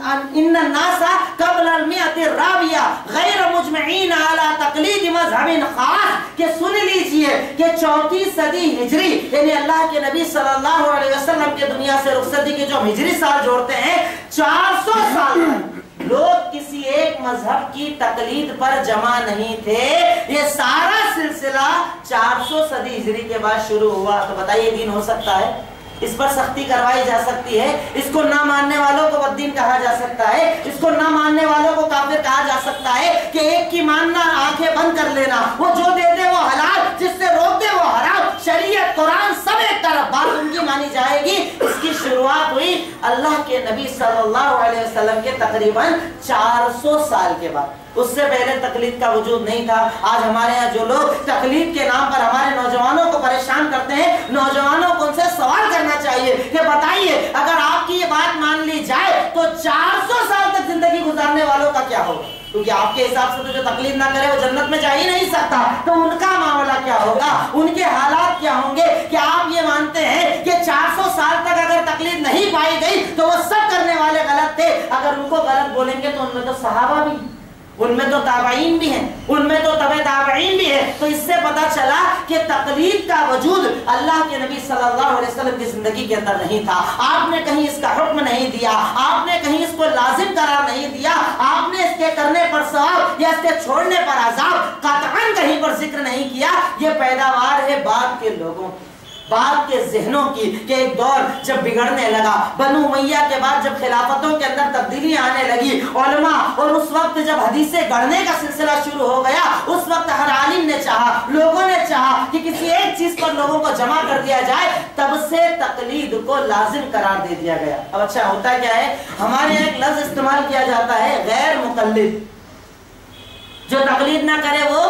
ان الناس قبل المئة الرابعہ غیر مجمعین على تقلید مذہب خاص. کہ سن لیجئے کہ چوتھی صدی ہجری یعنی اللہ کے نبی صلی اللہ علیہ وسلم کے دنیا سے رخصتی کے جو ہم ہجری سال جوڑتے ہیں, چار سو سال لوگ کسی ایک مذہب کی تقلید پر جمع نہیں تھے. یہ سارا سلسلہ چار سو صدی ہجری کے بعد شروع ہوا. تو بتائیے دین ہو سکتا ہے؟ اس پر سختی کروائی جا سکتی ہے, اس کو نہ ماننے والوں کو بددین کہا جا سکتا ہے, اس کو نہ ماننے والوں کو کافر کہا جا سکتا ہے. کہ ایک کی ماننا آنکھیں بند کر لینا, وہ جو دے دے وہ حلال, جس سے روک دے وہ حرام, شریعت قرآن سب ایک طرف, بات ان کی مانی جائے گی. اس کی شروعات ہوئی اللہ کے نبی صلی اللہ علیہ وسلم کے تقریباً چار سو سال کے بعد. اس سے پہلے تقلید کا وجود نہیں تھا. آج ہمارے ہاں جو لوگ تقلید کے نام پر ہمارے نوجوانوں کو پریشان کرتے ہیں, نوجوانوں کو ان سے سوال کرنا چاہیے کہ بتائیے اگر آپ کی یہ بات مان لی جائے تو چار سو سال تک زندگی گزارنے والوں کا کیا ہوگا؟ کیونکہ آپ کے حساب سے تو جو تقلید نہ کرے وہ جنت میں جا ہی نہیں سکتا. تو ان کا معاملہ کیا ہوگا, ان کے حالات کیا ہوں گے؟ کہ آپ یہ مانتے ہیں کہ چار سو سال تک اگر تقلید نہیں پائی گئی تو وہ سب کرنے والے غلط تھے. اگر ان کو غلط بولیں گے تو ان میں تو صحابہ بھی, ان میں تو تابعین بھی ہیں, ان میں تو تبع تابعین بھی ہے. تو اس سے پتا چلا کہ تقلید کا وجود اللہ کے نبی صلی اللہ علیہ وسلم کی زندگی کے اندر نہیں تھا. آپ نے کہیں اس کا حکم نہیں دیا, آپ نے کہیں اس کو لازم قرار نہیں دیا, آپ نے اس کے کرنے پر ثواب یا اس کے چھوڑنے پر عذاب قطعاً کہیں پر ذکر نہیں کیا. یہ پیداوار ہے بعد کے لوگوں کی, بعد کے ذہنوں کی, کہ ایک دور جب بگڑنے لگا, بنو امیہ کے بعد جب خلافتوں کے اندر تبدیلی آنے لگی, علماء, اور اس وقت جب حدیثیں گڑھنے کا سلسلہ شروع ہو گیا, اس وقت ہر عالم نے چاہا, لوگوں نے چاہا کہ کسی ایک چیز پر لوگوں کو جمع کر دیا جائے, تب سے تقلید کو لازم قرار دے دیا گیا. اب اچھا ہوتا کیا ہے, ہمارے یہاں ایک لفظ استعمال کیا جاتا ہے غیر مقلد. جو تقلید نہ کرے وہ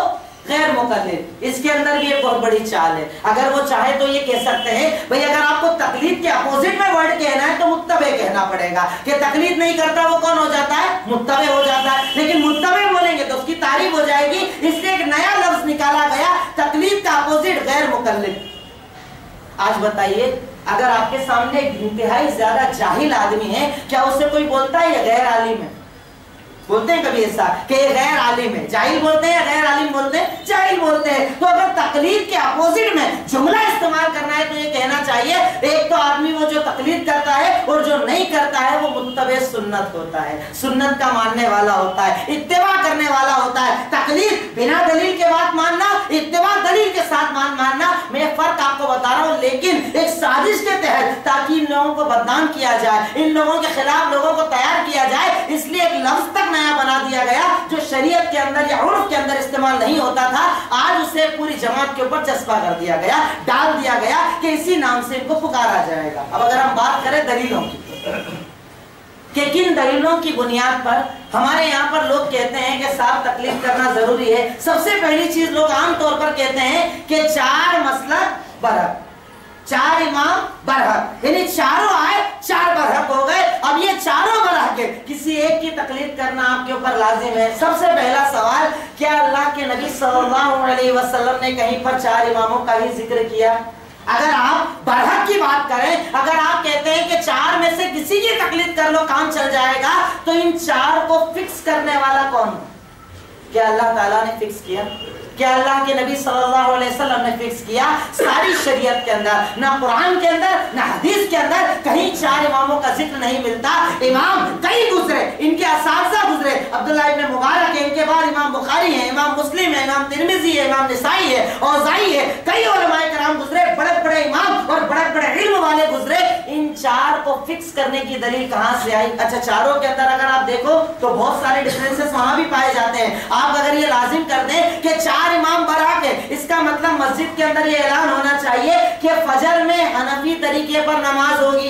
غیر مقلد، اس کے اندر بھی ایک بہت بڑی چال ہے. اگر وہ چاہے تو یہ کہہ سکتے ہیں بھئی اگر آپ کو تقلید کے اپوزٹ میں ورڈ کہنا ہے تو متبع کہنا پڑے گا، کہ تقلید نہیں کرتا وہ کون ہو جاتا ہے؟ متبع ہو جاتا ہے. لیکن متبع بولیں گے تو اس کی تعریف ہو جائے گی، اس لیے ایک نیا لفظ نکالا گیا، تقلید کا اپوزٹ غیر مقلد. آج بتائیے اگر آپ کے سامنے ایک انتہائی زیادہ جاہل آدمی ہے، کیا اس سے کوئی بولتا ہے یہ غیر عالم ہے؟ بولتے ہیں کبھی ایسا کہ یہ غیر عالم ہے؟ جاہل بولتے ہیں یا غیر عالم بولتے ہیں؟ جاہل بولتے ہیں. تو اگر تقلید کے اپوزٹ میں جملہ استعمال کرنا ہے تو یہ کہنا چاہیے ایک تو آدمی وہ جو تقلید کرتا ہے اور جو نہیں کرتا ہے وہ متبع سنت ہوتا ہے، سنت کا ماننے والا ہوتا ہے، اتباع کرنے والا ہوتا ہے. تقلید بنا دلیل کے بات ماننا، اتباع دلیل کے ساتھ مان ماننا. میں فرق آپ کو بتا رہا ہوں، لیکن ایک سازش کے تحت تاکہ ان لوگوں کو بدنام کیا جائے، ان لوگوں کے خلاف لوگوں کو تیار کیا جائے، اس لیے ایک لفظ تک نیا بنا دیا گیا جو شریعت کے اندر یا عرف کے اندر استعمال نہیں ہوتا تھا. آج اسے پوری جماعت کے اوپر چسپا کر دیا گیا، ڈال دیا گیا کہ اسی نام سے ان کو پکارا جائے گا. اب اگر ہم بات کریں دلیلوں کی کہ کن دلیلوں کی بنیاد پر ہمارے یہاں پر لوگ کہتے ہیں کہ صاحب تقلید کرنا ضروری ہے، سب سے پہلی چیز لوگ عام طور پر کہتے ہیں کہ چار مسلک برحق، چار امام برحق، یعنی چاروں آئے چار برحق ہو گئے. اب یہ چاروں برحق ہے، کسی ایک کی تقلید کرنا آپ کے اوپر لازم ہے. سب سے پہلا سوال، کیا اللہ کے نبی صلی اللہ علیہ وسلم نے کہیں پر چار اماموں کا ہی ذکر کیا؟ اگر آپ برحق کی بات کریں، اگر آپ کہتے ہیں کہ چار میں سے کسی کی تقلید کر لو کام چل جائے گا، تو ان چار کو فکس کرنے والا کون ہے؟ کیا اللہ تعالیٰ نے فکس کیا؟ کیا اللہ کے نبی صلی اللہ علیہ وسلم نے فکس کیا؟ ساری شریعت کے اندر، نہ قرآن کے اندر نہ حدیث کے اندر کہیں چار اماموں کا ذکر نہیں ملتا. امام کئی گزرے، ان کے اساتذہ گزرے، عبداللہ ابن مبارک ہے، ان کے بعد امام بخاری ہے، امام مسلم ہے، امام ترمذی ہے، امام نسائی ہے، اوزاعی ہے، کئی علماء کرام گزرے، بڑے بڑے امام اور بڑے بڑے علم والے گزرے. ان چار کو فکس کرنے کی دلیل کہاں سے آئی؟ اچھا چاروں کے اندر اگر آپ دیکھو تو بہت سارے ڈفرینسز وہاں بھی پائے جاتے ہیں. آپ اگر یہ لازم کر دیں کہ چار امام برحق ہے، اس کا مطلب مسجد کے اندر یہ اعلان ہونا چاہیے کہ فجر میں حنفی طریقے پر نماز ہوگی،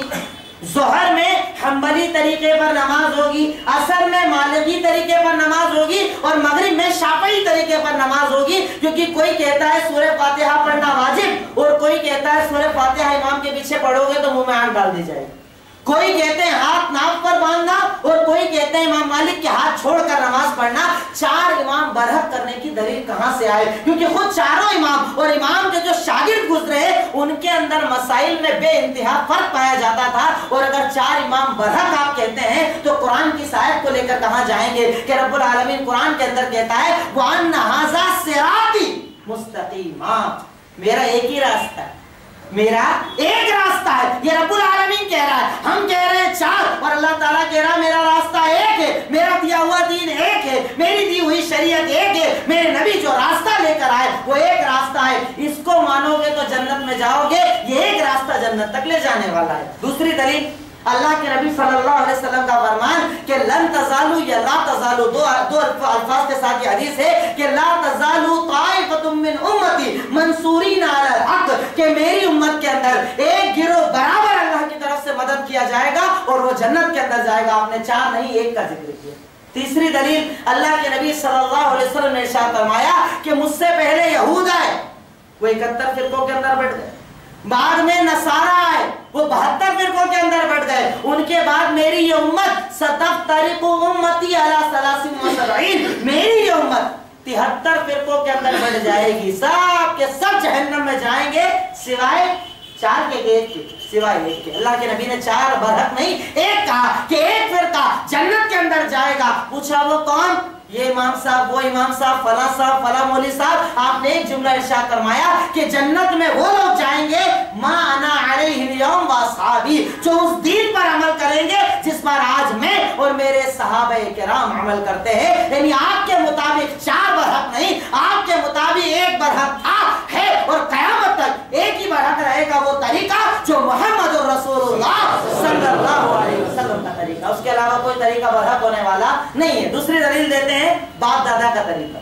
ظہر میں حنبلی طریقے پر نماز ہوگی، عصر میں مالکی طریقے پر نماز ہوگی اور مغرب میں شافعی طریقے پر نماز ہوگی. کیونکہ کوئی کہتا ہے سورہ فاتحہ پڑھنا واجب اور کوئی کہتا ہے سورہ فاتحہ امام کے پیچھے پڑھو گے تو منہ میں آنکھ ڈال دی جائے گی. کوئی کہتے ہیں ہاتھ ناف پر باندھنا اور کوئی کہتے ہیں امام مالک کے ہاتھ چھوڑ کر نماز پڑھنا. چار امام برحق کرنے کی دلیل کہاں سے آئے؟ کیونکہ خود چاروں امام اور امام کے جو شاگرد گزرے ہیں ان کے اندر مسائل میں بے انتہا فرق پایا جاتا تھا. اور اگر چار امام برحق آپ کہتے ہیں تو قرآن کی آیت کو لے کر کہاں جائیں گے کہ رب العالمین قرآن کے اندر کہتا ہے وَأَنَّ هَذَا صِرَاطِي مُسْتَقِيمًا، میرا ایک ہی راستہ ہے، میرا ایک راستہ ہے. یہ رب العالمین کہہ رہا ہے، ہم کہہ رہے ہیں چار اور اللہ تعالیٰ کہہ رہا ہے میرا راستہ ایک ہے، میرا دیا ہوا دین ایک ہے، میری دی ہوئی شریعت ایک ہے، میرے نبی جو راستہ لے کر آئے وہ ایک راستہ ہے. اس کو مانو گے تو جنت میں جاؤ گے، یہ ایک راستہ جنت تک لے جانے والا ہے. دوسری دلیل اللہ کے نبی صلی اللہ علیہ وسلم کا فرمان کہ لن تزالو یا لا تزالو، دو دو الفاظ کے ساتھ یہ حدیث ہے کہ لا تزالو طائفۃ من امتی منصورین علی الحق، کہ میری امت کے اندر ایک گروہ برابر اللہ کی طرف سے مدد کیا جائے گا اور وہ جنت کے اندر جائے گا. آپ نے چار نہیں ایک کا ذکر کیا. تیسری دلیل اللہ کے نبی صلی اللہ علیہ وسلم نے ارشاد فرمایا کہ مجھ سے پہلے یہود آئے، وہ اکہتر فرقوں کے اندر بٹ گئے، بعد میں نصارہ آئے، وہ بہتر فرقوں کے اندر بٹ گئے، ان کے بعد میری یہ امت ستفترق امتی علی ثلاث و سبعین، میری یہ امت تہتر فرقوں کے اندر بٹ جائے گی، سب کے سب جہنم میں جائیں گے سوائے چار کے ایک کے، سوائے ایک کے. اللہ کے نبی نے چار برحق نہیں ایک کہا کہ ایک فرقہ جنت کے اندر جائے گا. پوچھا وہ کون؟ یہ امام صاحب، وہ امام صاحب، فلاں صاحب، فلاں مولوی صاحب. آپ نے ایک جملہ ارشاد فرمایا کہ جنت میں وہ لوگ جائیں گے ما انا علیہ اليوم واصحابی، جو اس دین پر عمل کریں گے جس پر آج میں اور میرے صحابہ کرام عمل کرتے ہیں. یعنی آپ کے مطابق چار برحق نہیں، آپ کے مطابق ایک برحق تھا، ہے اور قیامت تک ایک ہی برحق رہے گا، وہ طریقہ جو محمد رسول اللہ صلی اللہ علیہ وسلم کا طریقہ، اس کے علاوہ کوئی طریقہ برحق ہونے والا نہیں ہے. دوسری دلیل دیتے ہیں باپ دادا کا طریقہ.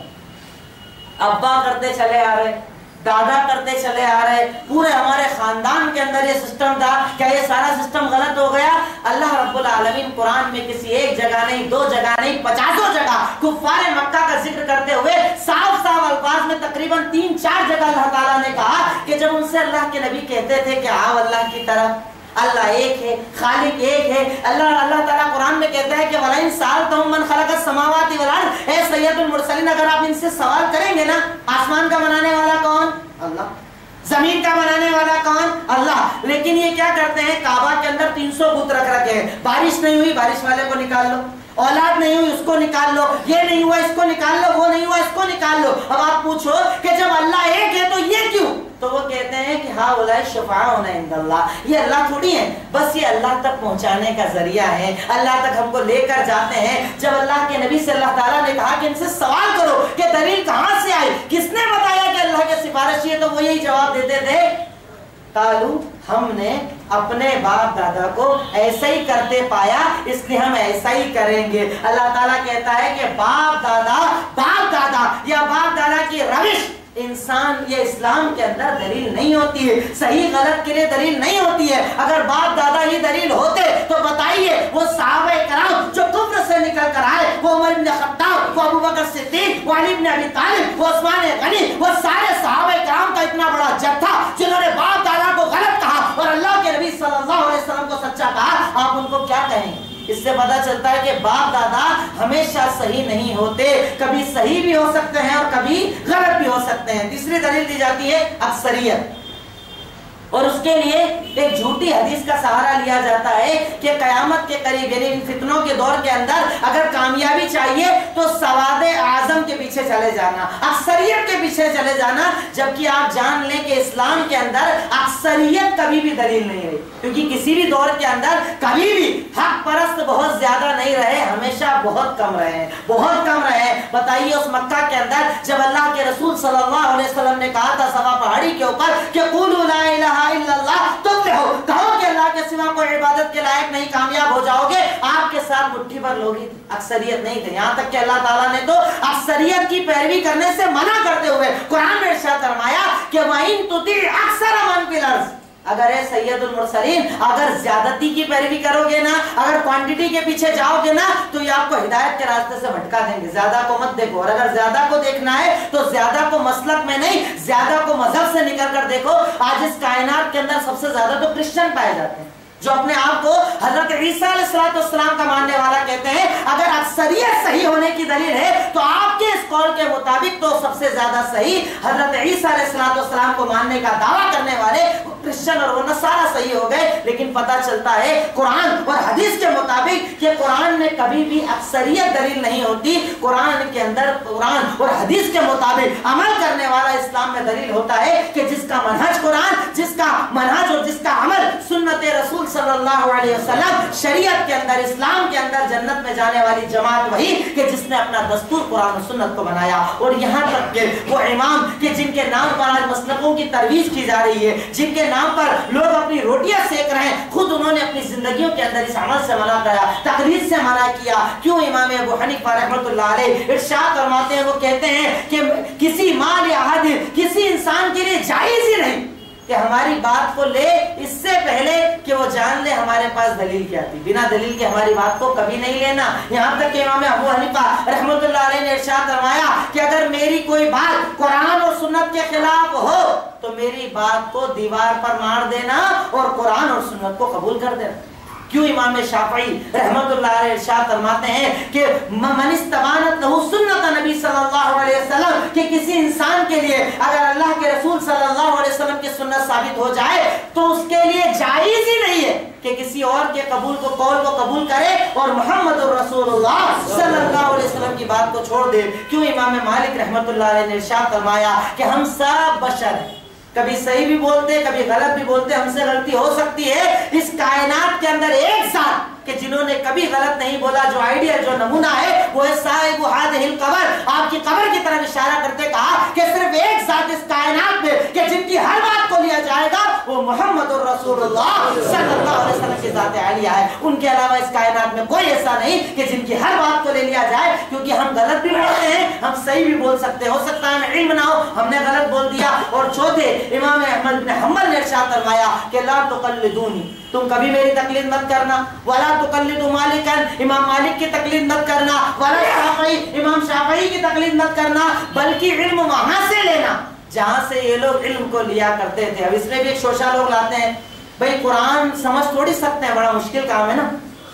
ابا کرتے چلے آ رہے، دادا کرتے چلے آ رہے، پورے ہمارے خاندان کے اندر یہ سسٹم تھا. کیا یہ سارا سسٹم غلط ہو گیا؟ اللہ رب العالمین قرآن میں کسی ایک جگہ نہیں، دو جگہ نہیں، پچاسوں جگہ کفار مکہ کا ذکر کرتے ہوئے صاف صاف الفاظ میں تقریباً تین چار جگہ اللہ تعالیٰ نے کہا کہ جب ان سے اللہ کے نبی کہتے تھے کہ آؤ اللہ کی طرف، اللہ ایک ہے، خالق ایک ہے، اللہ اللہ تعالیٰ قرآن میں کہتا ہے کہ وَلَئِن سَأَلْتَهُم مَّن خَلَقَ السَّمَاوَاتِ وَالْأَرْضَ، اے سید المرسلین اگر آپ ان سے سوال کریں گے نا، آسمان کا بنانے والا کون؟ اللہ۔ زمین کا بنانے والا کون؟ اللہ۔ لیکن یہ کیا کرتے ہیں، کعبہ کے اندر تین سو بت رکھ رکھے ہیں، بارش نہیں ہوئی بارش والے کو نکال لو، اولاد نہیں ہوئی اس کو نکال لو، یہ نہیں ہوا اس کو نکال لو، وہ نہیں ہوا اس کو نکال لو۔ اب آپ پوچھو کہ جب اللہ ایک ہے تو یہ کیوں؟ تو وہ کہتے ہیں کہ ہاں اولئک شفعاؤنا عند اللہ، یہ اللہ تھوڑی ہے، بس یہ اللہ تک پہنچانے کا ذریعہ ہے، اللہ تک ہم کو لے کر جاتے ہیں۔ جب اللہ کے نبی سے اللہ تعالیٰ نے کہا کہ ان سے سوال کرو کہ دلیل کہاں سے آئی، کس نے بتایا کہ اللہ کے سفارشی ہے، تو وہ یہی جواب دیتے تھے، قالو ہم نے اپنے باپ دادا کو ایسا ہی کرتے پایا اس لیے ہم ایسا ہی کریں گے۔ اللہ تعالیٰ کہتا ہے کہ باپ دادا باپ دادا یا باپ دادا کی روش انسان یا اسلام کے اندر دلیل نہیں ہوتی ہے، صحیح غلط کے لیے دلیل نہیں ہوتی ہے۔ اگر باپ دادا ہی دلیل ہوتے تو بتائیے وہ صحابہ کرام جو کفر سے نکل کر آئے، وہ عمر بن خطاب، وہ ابو بکر صدیق، وہ علی بن ابی طالب، وہ عثمان غنی، وہ سارے صحابہ کرام کا اتنا بڑا جتھا جنہوں نے باپ دادا کو غلط کہا اور اللہ کے نبی صلی اللہ علیہ وسلم کو سچا کہا، آپ ان کو کیا کہیں گے؟ اس سے پتہ چلتا ہے کہ باپ دادا ہمیشہ صحیح نہیں ہوتے، کبھی صحیح بھی ہو سکتے ہیں اور کبھی غلط بھی ہو سکتے ہیں۔ تیسری دلیل دی جاتی ہے اکثریت، اور اس کے لیے ایک جھوٹی حدیث کا سہارا لیا جاتا ہے کہ قیامت کے قریب یعنی ان فتنوں کے دور کے اندر اگر کامیابی چاہیے تو سواد اعظم کے پیچھے چلے جانا، اکثریت کے پیچھے چلے جانا، جبکہ آپ جان لیں کہ اسلام کے اندر اکثریت کبھی بھی دلیل نہیں رہی، کیونکہ کسی بھی دور کے اندر کبھی بھی حق پرست بہت زیادہ نہیں رہے، ہمیشہ بہت کم رہے بہت کم رہے بتائیے اس مکہ کے اندر جب اللہ کے رسول صلی اللہ علیہ وسلم نے کہا تھا صفا پہاڑی کے اوپر کہ قولوا لا الہ الا اللہ تفلحوا، کہو کہ اللہ کے سوا کوئی عبادت کے لائق نہیں، کامیاب ہو جاؤ گے، آپ کے ساتھ مٹھی بھر لوگ ہی اکثریت نہیں تھے، یہاں تک کہ اللہ تعالیٰ نے تو اکثریت کی پیروی کرنے سے منع کرتے ہوئے قرآن میں ارشاد فرمایا کہ وَإِن تُطِعْ أَكْثَرَ مَن فِي الْأَرْضِ، اگر اے سید المرسلین اگر زیادتی کی پیروی کرو گے نا، اگر کوانٹٹی کے پیچھے جاؤ گے نا تو یہ آپ کو ہدایت کے راستے سے بھٹکا دیں گے، زیادہ کو مت دیکھو، اور اگر زیادہ کو دیکھنا ہے تو زیادہ کو مسلک میں نہیں، زیادہ کو مذہب سے نکل کر دیکھو۔ آج اس کائنات کے اندر سب سے زیادہ تو کرسچن پائے جاتے ہیں جو اپنے آپ کو حضرت عیسیٰ علیہ السلام کا ماننے والا کہتے ہیں۔ اگر اکثریت صحیح ہونے کی دلیل ہے تو آپ کے اس قول کے مطابق تو سب سے زیادہ صحیح حضرت عیسیٰ علیہ السلام کو ماننے کا دعویٰ کرنے والے کرسچن اور وہ نصارہ صحیح ہو گئے، لیکن پتہ چلتا ہے قرآن اور حدیث کے مطابق کہ قرآن میں کبھی بھی اکثریت دلیل نہیں ہوتی، قرآن کے اندر قرآن اور حدیث کے مطابق عمل کرنے والا اسلام میں دلیل ہوتا ہے کہ جس کا منہج قرآن، جس کا منہج اور جس کا عمل سنت رسول صلی اللہ علیہ وسلم، شریعت کے اندر اسلام کے اندر جنت میں جانے والی جماعت وہی کہ جس نے اپنا دستور قرآن و سنت کو بنایا۔ اور یہاں تک کہ وہ امام کہ جن کے نام پر آج مسلکوں کی ترویج کی جا رہی ہے، جن کے نام پر لوگ اپنی روٹیاں سیک رہے ہیں، خود انہوں نے اپنی زندگیوں کے اندر اس عمل سے منع کیا، تقلید سے منع کیا۔ کیوں؟ امام ابو حنیفہ رحمۃ اللہ علیہ ارشاد فرماتے ہیں، وہ کہتے ہیں کہ کسی مال یا احد کسی انسان کے لیے جائز ہی نہیں کہ ہماری بات کو لے اس سے پہلے کہ وہ جان لے ہمارے پاس دلیل کیا تھی، بنا دلیل کے ہماری بات کو کبھی نہیں لینا۔ یہاں تک کہ امام ابو حنیفہ رحمۃ اللہ علیہ نے ارشاد فرمایا کہ اگر میری کوئی بات قرآن اور سنت کے خلاف ہو تو میری بات کو دیوار پر مار دینا اور قرآن اور سنت کو قبول کر دینا۔ کیوں؟ امام شافعی رحمۃ اللہ علیہ ارشاد فرماتے ہیں کہ من استبانت لہ سنت نبی صلی اللہ علیہ وسلم، کہ کسی انسان کے لیے اگر اللہ کے رسول صلی اللہ علیہ وسلم کی سنت ثابت ہو جائے تو اس کے لیے جائز ہی نہیں ہے کہ کسی اور کے قبول کو قول کو قبول کرے اور محمد الرسول اللہ صلی اللہ علیہ وسلم کی بات کو چھوڑ دے۔ کیوں؟ امام مالک رحمۃ اللہ علیہ نے ارشاد فرمایا کہ ہم سب بشر ہیں، کبھی صحیح بھی بولتے کبھی غلط بھی بولتے، ہم سے غلطی ہو سکتی ہے۔ اس کائنات کے اندر ایک ذات کہ جنہوں نے کبھی غلط نہیں بولا، جو آئیڈیل جو نمونہ ہے وہ ہے صاحب ہذہ القبر، آپ کی قبر کی طرف اشارہ کرتے کہا کہ صرف ایک ذات اس کائنات میں کہ جن کی ہر بات کو لیا جائے گا وہ محمد الرسول اللہ صلی اللہ علیہ وسلم کی ذات ذات عالیہ ہے، ان کے علاوہ اس کائنات میں کوئی ایسا نہیں کہ جن کی ہر بات کو لے لیا جائے، کیونکہ ہم غلط بھی بولتے ہیں، ہم صحیح بھی بول سکتے ہیں، ہو سکتا ہے ہمیں علم نہ ہو، ہم نے غلط بول دیا۔ اور چوتھے امام احمد بن حنبل نے ارشاد فرمایا کہ لا تقلدونی، تم کبھی میری تقلید مت کرنا، ولا تقلدوا مالکا، امام مالک کی تقلید مت کرنا، ولا شافعی، امام شافعی کی تقلید مت کرنا، بلکہ علم وہاں سے لینا جہاں سے یہ لوگ علم کو لیا کرتے تھے۔ اب اس میں بھی ایک شوشہ لوگ لاتے ہیں، بھئی قرآن سمجھ تھوڑی سکتے ہیں، بڑا مشکل کام ہے نا،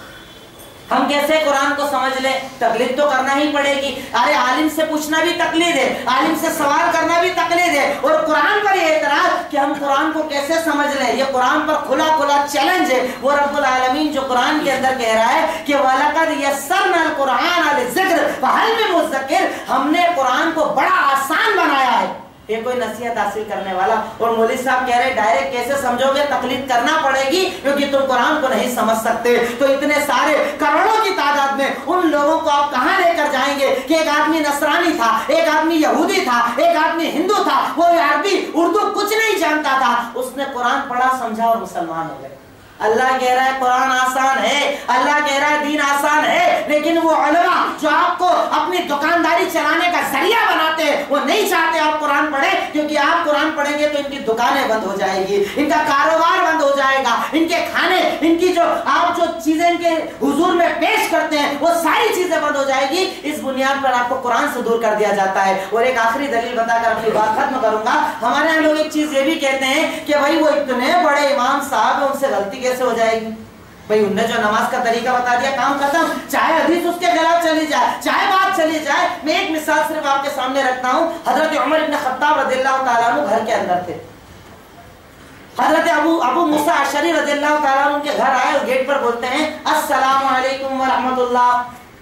ہم کیسے قرآن کو سمجھ لیں؟ تقلید تو کرنا ہی پڑے گی۔ ارے عالم سے پوچھنا بھی تقلید ہے، عالم سے سوال کرنا بھی تقلید ہے، اور قرآن پر یہ اعتراض کہ ہم قرآن کو کیسے سمجھ لیں، یہ قرآن پر کھلا کھلا چیلنج ہے۔ وہ رب العالمین جو قرآن کے اندر کہہ رہا ہے کہ وَلَقَدْ يَسَّرْنَا الْقُرْآنَ لِلذِّكْرِ فَهَلْ مِن مُدَّكِرٍ، ہم نے قرآن کو بڑا آسان بنایا ہے۔ یہ کوئی نصیحت حاصل کرنے والا، اور مولوی صاحب کہہ رہے ڈائریکٹ کیسے سمجھو گے؟ تقلید کرنا پڑے گی کیونکہ تم قرآن کو نہیں سمجھ سکتے۔ تو اتنے سارے کروڑوں کی تعداد میں ان لوگوں کو آپ کہاں لے کر جائیں گے کہ ایک آدمی نصرانی تھا، ایک آدمی یہودی تھا، ایک آدمی ہندو تھا، وہ عربی اردو کچھ نہیں جانتا تھا، اس نے قرآن پڑھا سمجھا اور مسلمان ہو گئے۔ اللہ کہہ رہا ہے قرآن آسان ہے، اللہ کہہ رہا ہے دین آسان ہے، لیکن وہ علماء جو آپ کو اپنی دکانداری چلانے کا ذریعہ بناتے ہیں وہ نہیں چاہتے آپ قرآن پڑھیں، کیونکہ آپ قرآن پڑھیں گے تو ان کی دکانیں بند ہو جائے گی، ان کا کاروبار بند ہو جائے گا، ان کے کھانے، ان کی جو آپ جو چیزیں ان کے حضور میں پیش کرتے ہیں وہ ساری چیزیں بند ہو جائے گی۔ اس بنیاد پر آپ کو قرآن سے دور کر دیا جاتا ہے۔ اور ایک آخری دلیل بتا کر اپنی بات ختم کروں گا۔ ہمارے یہاں لوگ ایک چیز یہ بھی کہتے ہیں کہ بھائی وہ اتنے بڑے امام صاحب ہیں، ان سے غلطی کیسے ہو جائے گی؟ بھئی انہوں نے جو نماز کا طریقہ بتا دیا، کام ختم، چاہے حدیث اس کے خلاف چلی جائے، چاہے بات چلی جائے۔ میں ایک مثال صرف آپ کے سامنے رکھتا ہوں۔ حضرت عمر بن خطاب رضی اللہ تعالیٰ عنہ گھر کے اندر تھے، حضرت ابو ابو موسیٰ اشعری رضی اللہ تعالیٰ عنہ کے گھر آئے اور گیٹ پر بولتے ہیں السلام علیکم ورحمۃ اللہ،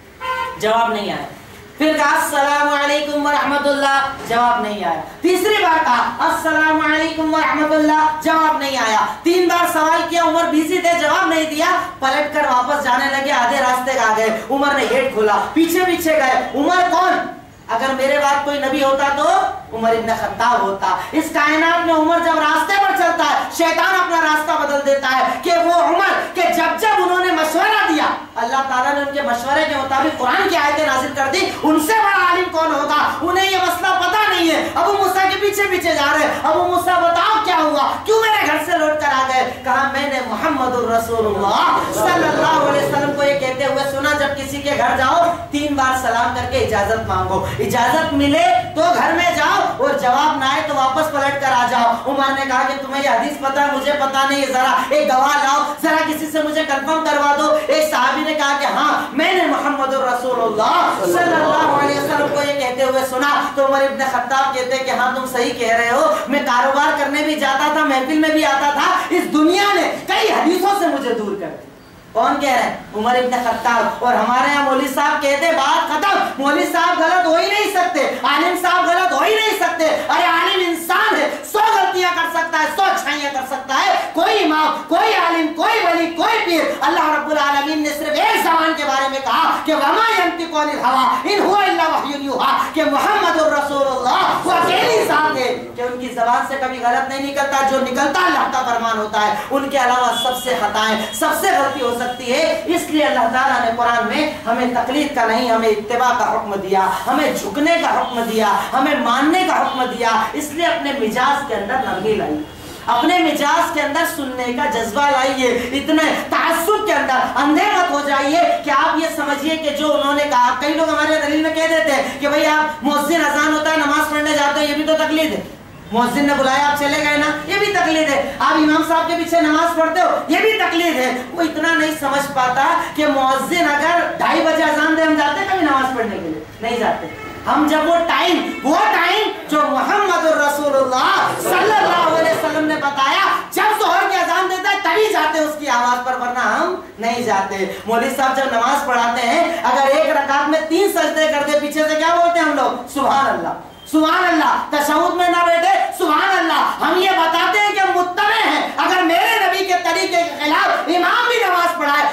جواب نہیں آیا۔ پھر کہا السلام علیکم ورحمۃ اللہ، جواب نہیں آیا۔ تیسری بار کہا السلام علیکم ورحمۃ اللہ، جواب نہیں آیا۔ تین بار سوال کیا، عمر بیزی تھے، جواب نہیں دیا۔ پلٹ کر واپس جانے لگے، آدھے راستے آ گئے، عمر نے گیٹ کھولا، پیچھے پیچھے گئے۔ عمر کون؟ اگر میرے بعد کوئی نبی ہوتا تو عمر ابن خطاب ہوتا۔ اس کائنات میں عمر جب راستے پر چلتا ہے شیطان اپنا راستہ بدل دیتا ہے کہ وہ عمر کہ جب جب انہوں نے مشورہ دیا اللہ تعالیٰ نے ان کے مشورے کے مطابق قرآن کی آیتیں نازل کر دی۔ ان سے بڑا عالم کون ہوگا؟ انہیں یہ مسئلہ پتہ نہیں ہے، ابو موسیٰ کے پیچھے پیچھے جا رہے ہیں۔ ابو موسیٰ بتاؤ کیا ہوا، کیوں میرے گھر سے لوٹ کر آ گئے؟ کہا میں نے محمد الرسول اللہ صلی اللہ علیہ وسلم کو یہ کہتے ہوئے سنا جب کسی کے گھر جاؤ تین بار سلام کر کے اجازت مانگو، اجازت ملے تو گھر میں جاؤ اور جواب نہ آئے تو واپس پلٹ کر آ جاؤ۔ عمر نے کہا کہ تمہیں یہ حدیث پتہ ہے، مجھے پتہ نہیں ہے، ذرا ایک گواہ لاؤ، ذرا کسی سے مجھے کنفرم کروا دو۔ ایک صحابی نے کہا کہ ہاں میں نے محمد الرسول اللہ صلی اللہ علیہ وسلم کو یہ کہتے ہوئے سنا۔ تو عمر ابن خطاب کہتے کہ ہاں تم صحیح کہہ رہے ہو، میں کاروبار کرنے بھی جاتا تھا، محفل میں بھی آتا تھا، اس دنیا نے کئی حدیثوں سے مجھے دور کر دیا۔ کون کہہ رہے ہیں؟ عمر ابن خطاب۔ اور ہمارے یہاں مولوی صاحب کہتے بات ختم، مولوی صاحب غلط ہو ہی نہیں سکتے، عالم صاحب غلط ہو ہی نہیں سکتے۔ ارے عالم انسان ہے، سو غلطیاں کر سکتا ہے، سو اچھائیاں کر سکتا ہے۔ کوئی امام، کوئی عالم، کوئی ولی، کوئی پیر، اللہ رب العالمین نے صرف ایک زبان کے بارے میں کہا کہ وما ينطق عن الهوى ان هو الا وحی یوحى، کہ محمد الرسول اللہ وہ اکیلی ذات ہے کہ ان کی زبان سے کبھی غلط نہیں نکلتا، جو نکلتا اللہ کا فرمان ہوتا ہے، ان کے علاوہ سب سے خطائیں، سب سے غلطی ہو سکتی ہے۔ اس لیے اللہ تعالیٰ نے قرآن میں ہمیں تقلید کا نہیں، ہمیں اتباع کا حکم دیا، ہمیں جھکنے کا حکم دیا، ہمیں ماننے کا حکم دیا۔ اس لیے اپنے مزاج کے اندر نرمی لائی، اپنے مزاج کے اندر سننے کا جذبہ لائیے، اتنے تعصب کے اندر اندھے مت ہو جائیے کہ آپ یہ سمجھیے کہ جو انہوں نے کہا۔ کئی لوگ ہمارے دلیل میں کہہ دیتے ہیں کہ بھئی آپ مؤذن اذان ہوتا ہے نماز پڑھنے جاتے ہیں، یہ بھی تو تقلید ہے، مؤذن نے بلایا آپ چلے گئے نا، یہ بھی تقلید ہے، آپ امام صاحب کے پیچھے نماز پڑھتے ہو، یہ بھی تقلید ہے۔ وہ اتنا نہیں سمجھ پاتا کہ مؤذن اگر ڈھائی بجے اذان دے ہم جاتے ہیں کبھی نماز پڑھنے کے لیے؟ نہیں جاتے۔ ہم جب وہ ٹائم وہ ٹائم جو محمد الرسول اللہ صلی اللہ علیہ وسلم نے بتایا جب ظہر کی اذان دیتا ہے تبھی جاتے اس کی آواز پر، ورنہ ہم نہیں جاتے۔ مولوی صاحب جب نماز پڑھاتے ہیں اگر ایک رکعت میں تین سجدے کر دے پیچھے سے کیا بولتے ہیں ہم لوگ؟ سبحان اللہ، سبحان اللہ۔ تشہد میں نہ بیٹھے سبحان اللہ۔ ہم یہ بتاتے ہیں کہ ہم متبع ہیں، اگر میرے نبی کے طریقے کے خلاف امام بھی نماز پڑھائے تو میرے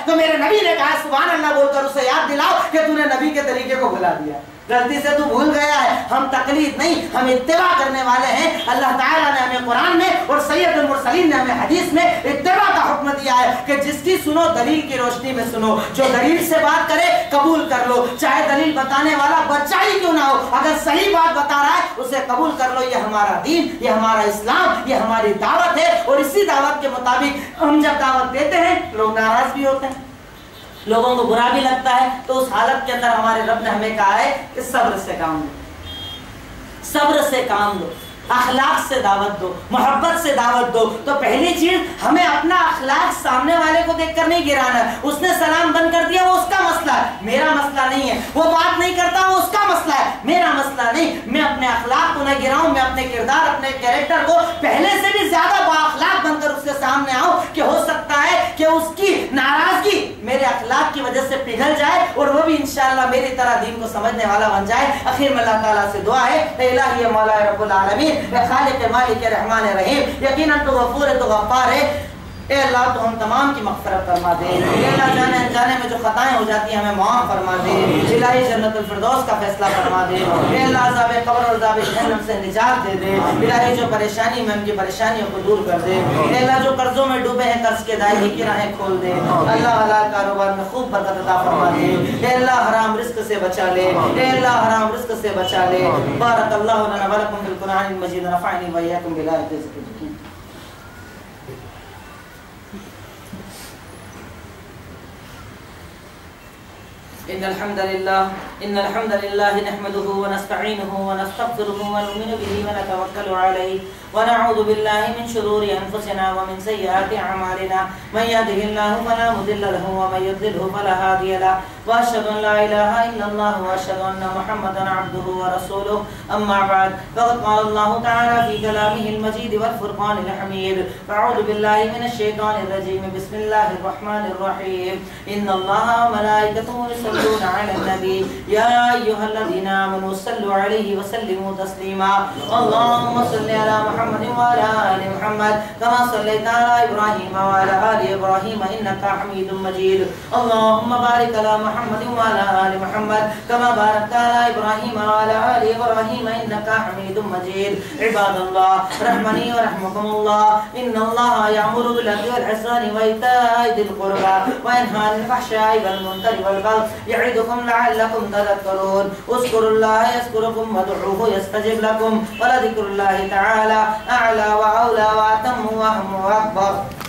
نبی نے کہا سبحان اللہ بول کر اسے یاد دلاؤ کہ تو نے نبی کے طریقے کو بھلا دیا، غلطی سے تو بھول گیا ہے۔ ہم تقلید نہیں، ہم اتباع کرنے والے ہیں۔ اللہ تعالیٰ نے ہمیں قرآن میں اور سید المرسلین نے ہمیں حدیث میں اتباع کا حکم دیا ہے کہ جس کی سنو دلیل کی روشنی میں سنو، جو دلیل سے بات کرے قبول کر لو، چاہے دلیل بتانے والا بچہ ہی کیوں نہ ہو، اگر صحیح بات بتا رہا ہے اسے قبول کر لو۔ یہ ہمارا دین، یہ ہمارا اسلام، یہ ہماری دعوت ہے، اور اسی دعوت کے مطابق ہم جب دعوت دیتے ہیں لوگ ناراض بھی ہوتے ہیں، لوگوں کو برا بھی لگتا ہے، تو اس حالت کے اندر ہمارے رب نے ہمیں کہا ہے کہ صبر سے کام لو، صبر سے کام لو، اخلاق سے دعوت دو، محبت سے دعوت دو۔ تو پہلی چیز ہمیں اپنا اخلاق سامنے والے کو دیکھ کر نہیں گرانا ہے۔ اس نے سلام بند کر دیا وہ اس کا مسئلہ ہے، میرا مسئلہ نہیں ہے۔ وہ بات نہیں کرتا وہ اس کا مسئلہ ہے، میرا مسئلہ نہیں۔ میں اپنے اخلاق کو نہ گراؤں، میں اپنے کردار، اپنے کیریکٹر کو پہلے سے بھی زیادہ بااخلاق بن کر اس کے سامنے آؤں کہ ہو سکتا ہے کہ اس کی ناراضگی میرے اخلاق کی وجہ سے پگھل جائے اور وہ بھی انشاءاللہ میری طرح دین کو سمجھنے والا بن جائے۔ اخیر میں اللہ تعالیٰ سے دعا ہے، اے الہی مولا رب العالمین، اے خالق مالک رحمان رحیم، یقیناً تو غفور ہے، تو غفار ہے، اے اللہ تو ہم تمام کی مغفرت فرما دے۔ اے اللہ جانے انجانے میں جو خطائیں ہو جاتی ہیں ہمیں معاف فرما دے، الہی جنت الفردوس کا فیصلہ فرما دے۔ اے اللہ عذاب قبر اور عذاب جہنم سے نجات دے دے، الہی جو پریشانی میں ان کی پریشانیوں کو دور کر دے۔ اے اللہ جو قرضوں میں ڈوبے ہیں قرض کے ادائیگی کی راہیں کھول دے، اللہ حلال کاروبار میں خوب برکت عطا فرما دے۔ اے اللہ حرام رزق سے بچا لے، اے اللہ حرام رزق سے بچا لے۔ بارک اللہ لنا ولکم فی القرآن المجید، نفعنی وإیاکم بالآیات الذکر الحکیم۔ إن الحمد لله إن الحمد لله نحمده ونستعينه ونستغفره ونؤمن به ونتوكل عليه ونعوذ بالله من شرور أنفسنا ومن سيئات أعمالنا، من يهده الله فلا مضل له ومن يضلله فلا هادي له، وأشهد أن لا إله إلا الله وأشهد أن محمدا عبده ورسوله، أما بعد فقد قال الله تعالى في كلامه المجيد والفرقان الحميد، أعوذ بالله من الشيطان الرجيم، بسم الله الرحمن الرحيم، إن الله وملائكته يصلون على النبي يا أيها الذين آمنوا صلوا عليه وسلموا تسليما، اللهم صل على محمد وعلى آل محمد كما صليت على إبراهيم وعلى آل إبراهيم إنك حميد مجيد، اللهم بارك على محمد وعلى آل محمد كما باركت على إبراهيم وعلى آل إبراهيم إنك حميد مجيد۔ عباد الله رحمني ورحمكم الله، إن الله يأمر بالعدل والإحسان وإيتاء ذي القربى وينهى عن الفحشاء والمنكر والبغي يعظكم لعلكم تذكرون، اذكروا الله يذكركم وادعوه يستجب لكم، ولذكر الله تعالى أعلى وأولى وأتم وأهم وأكبر۔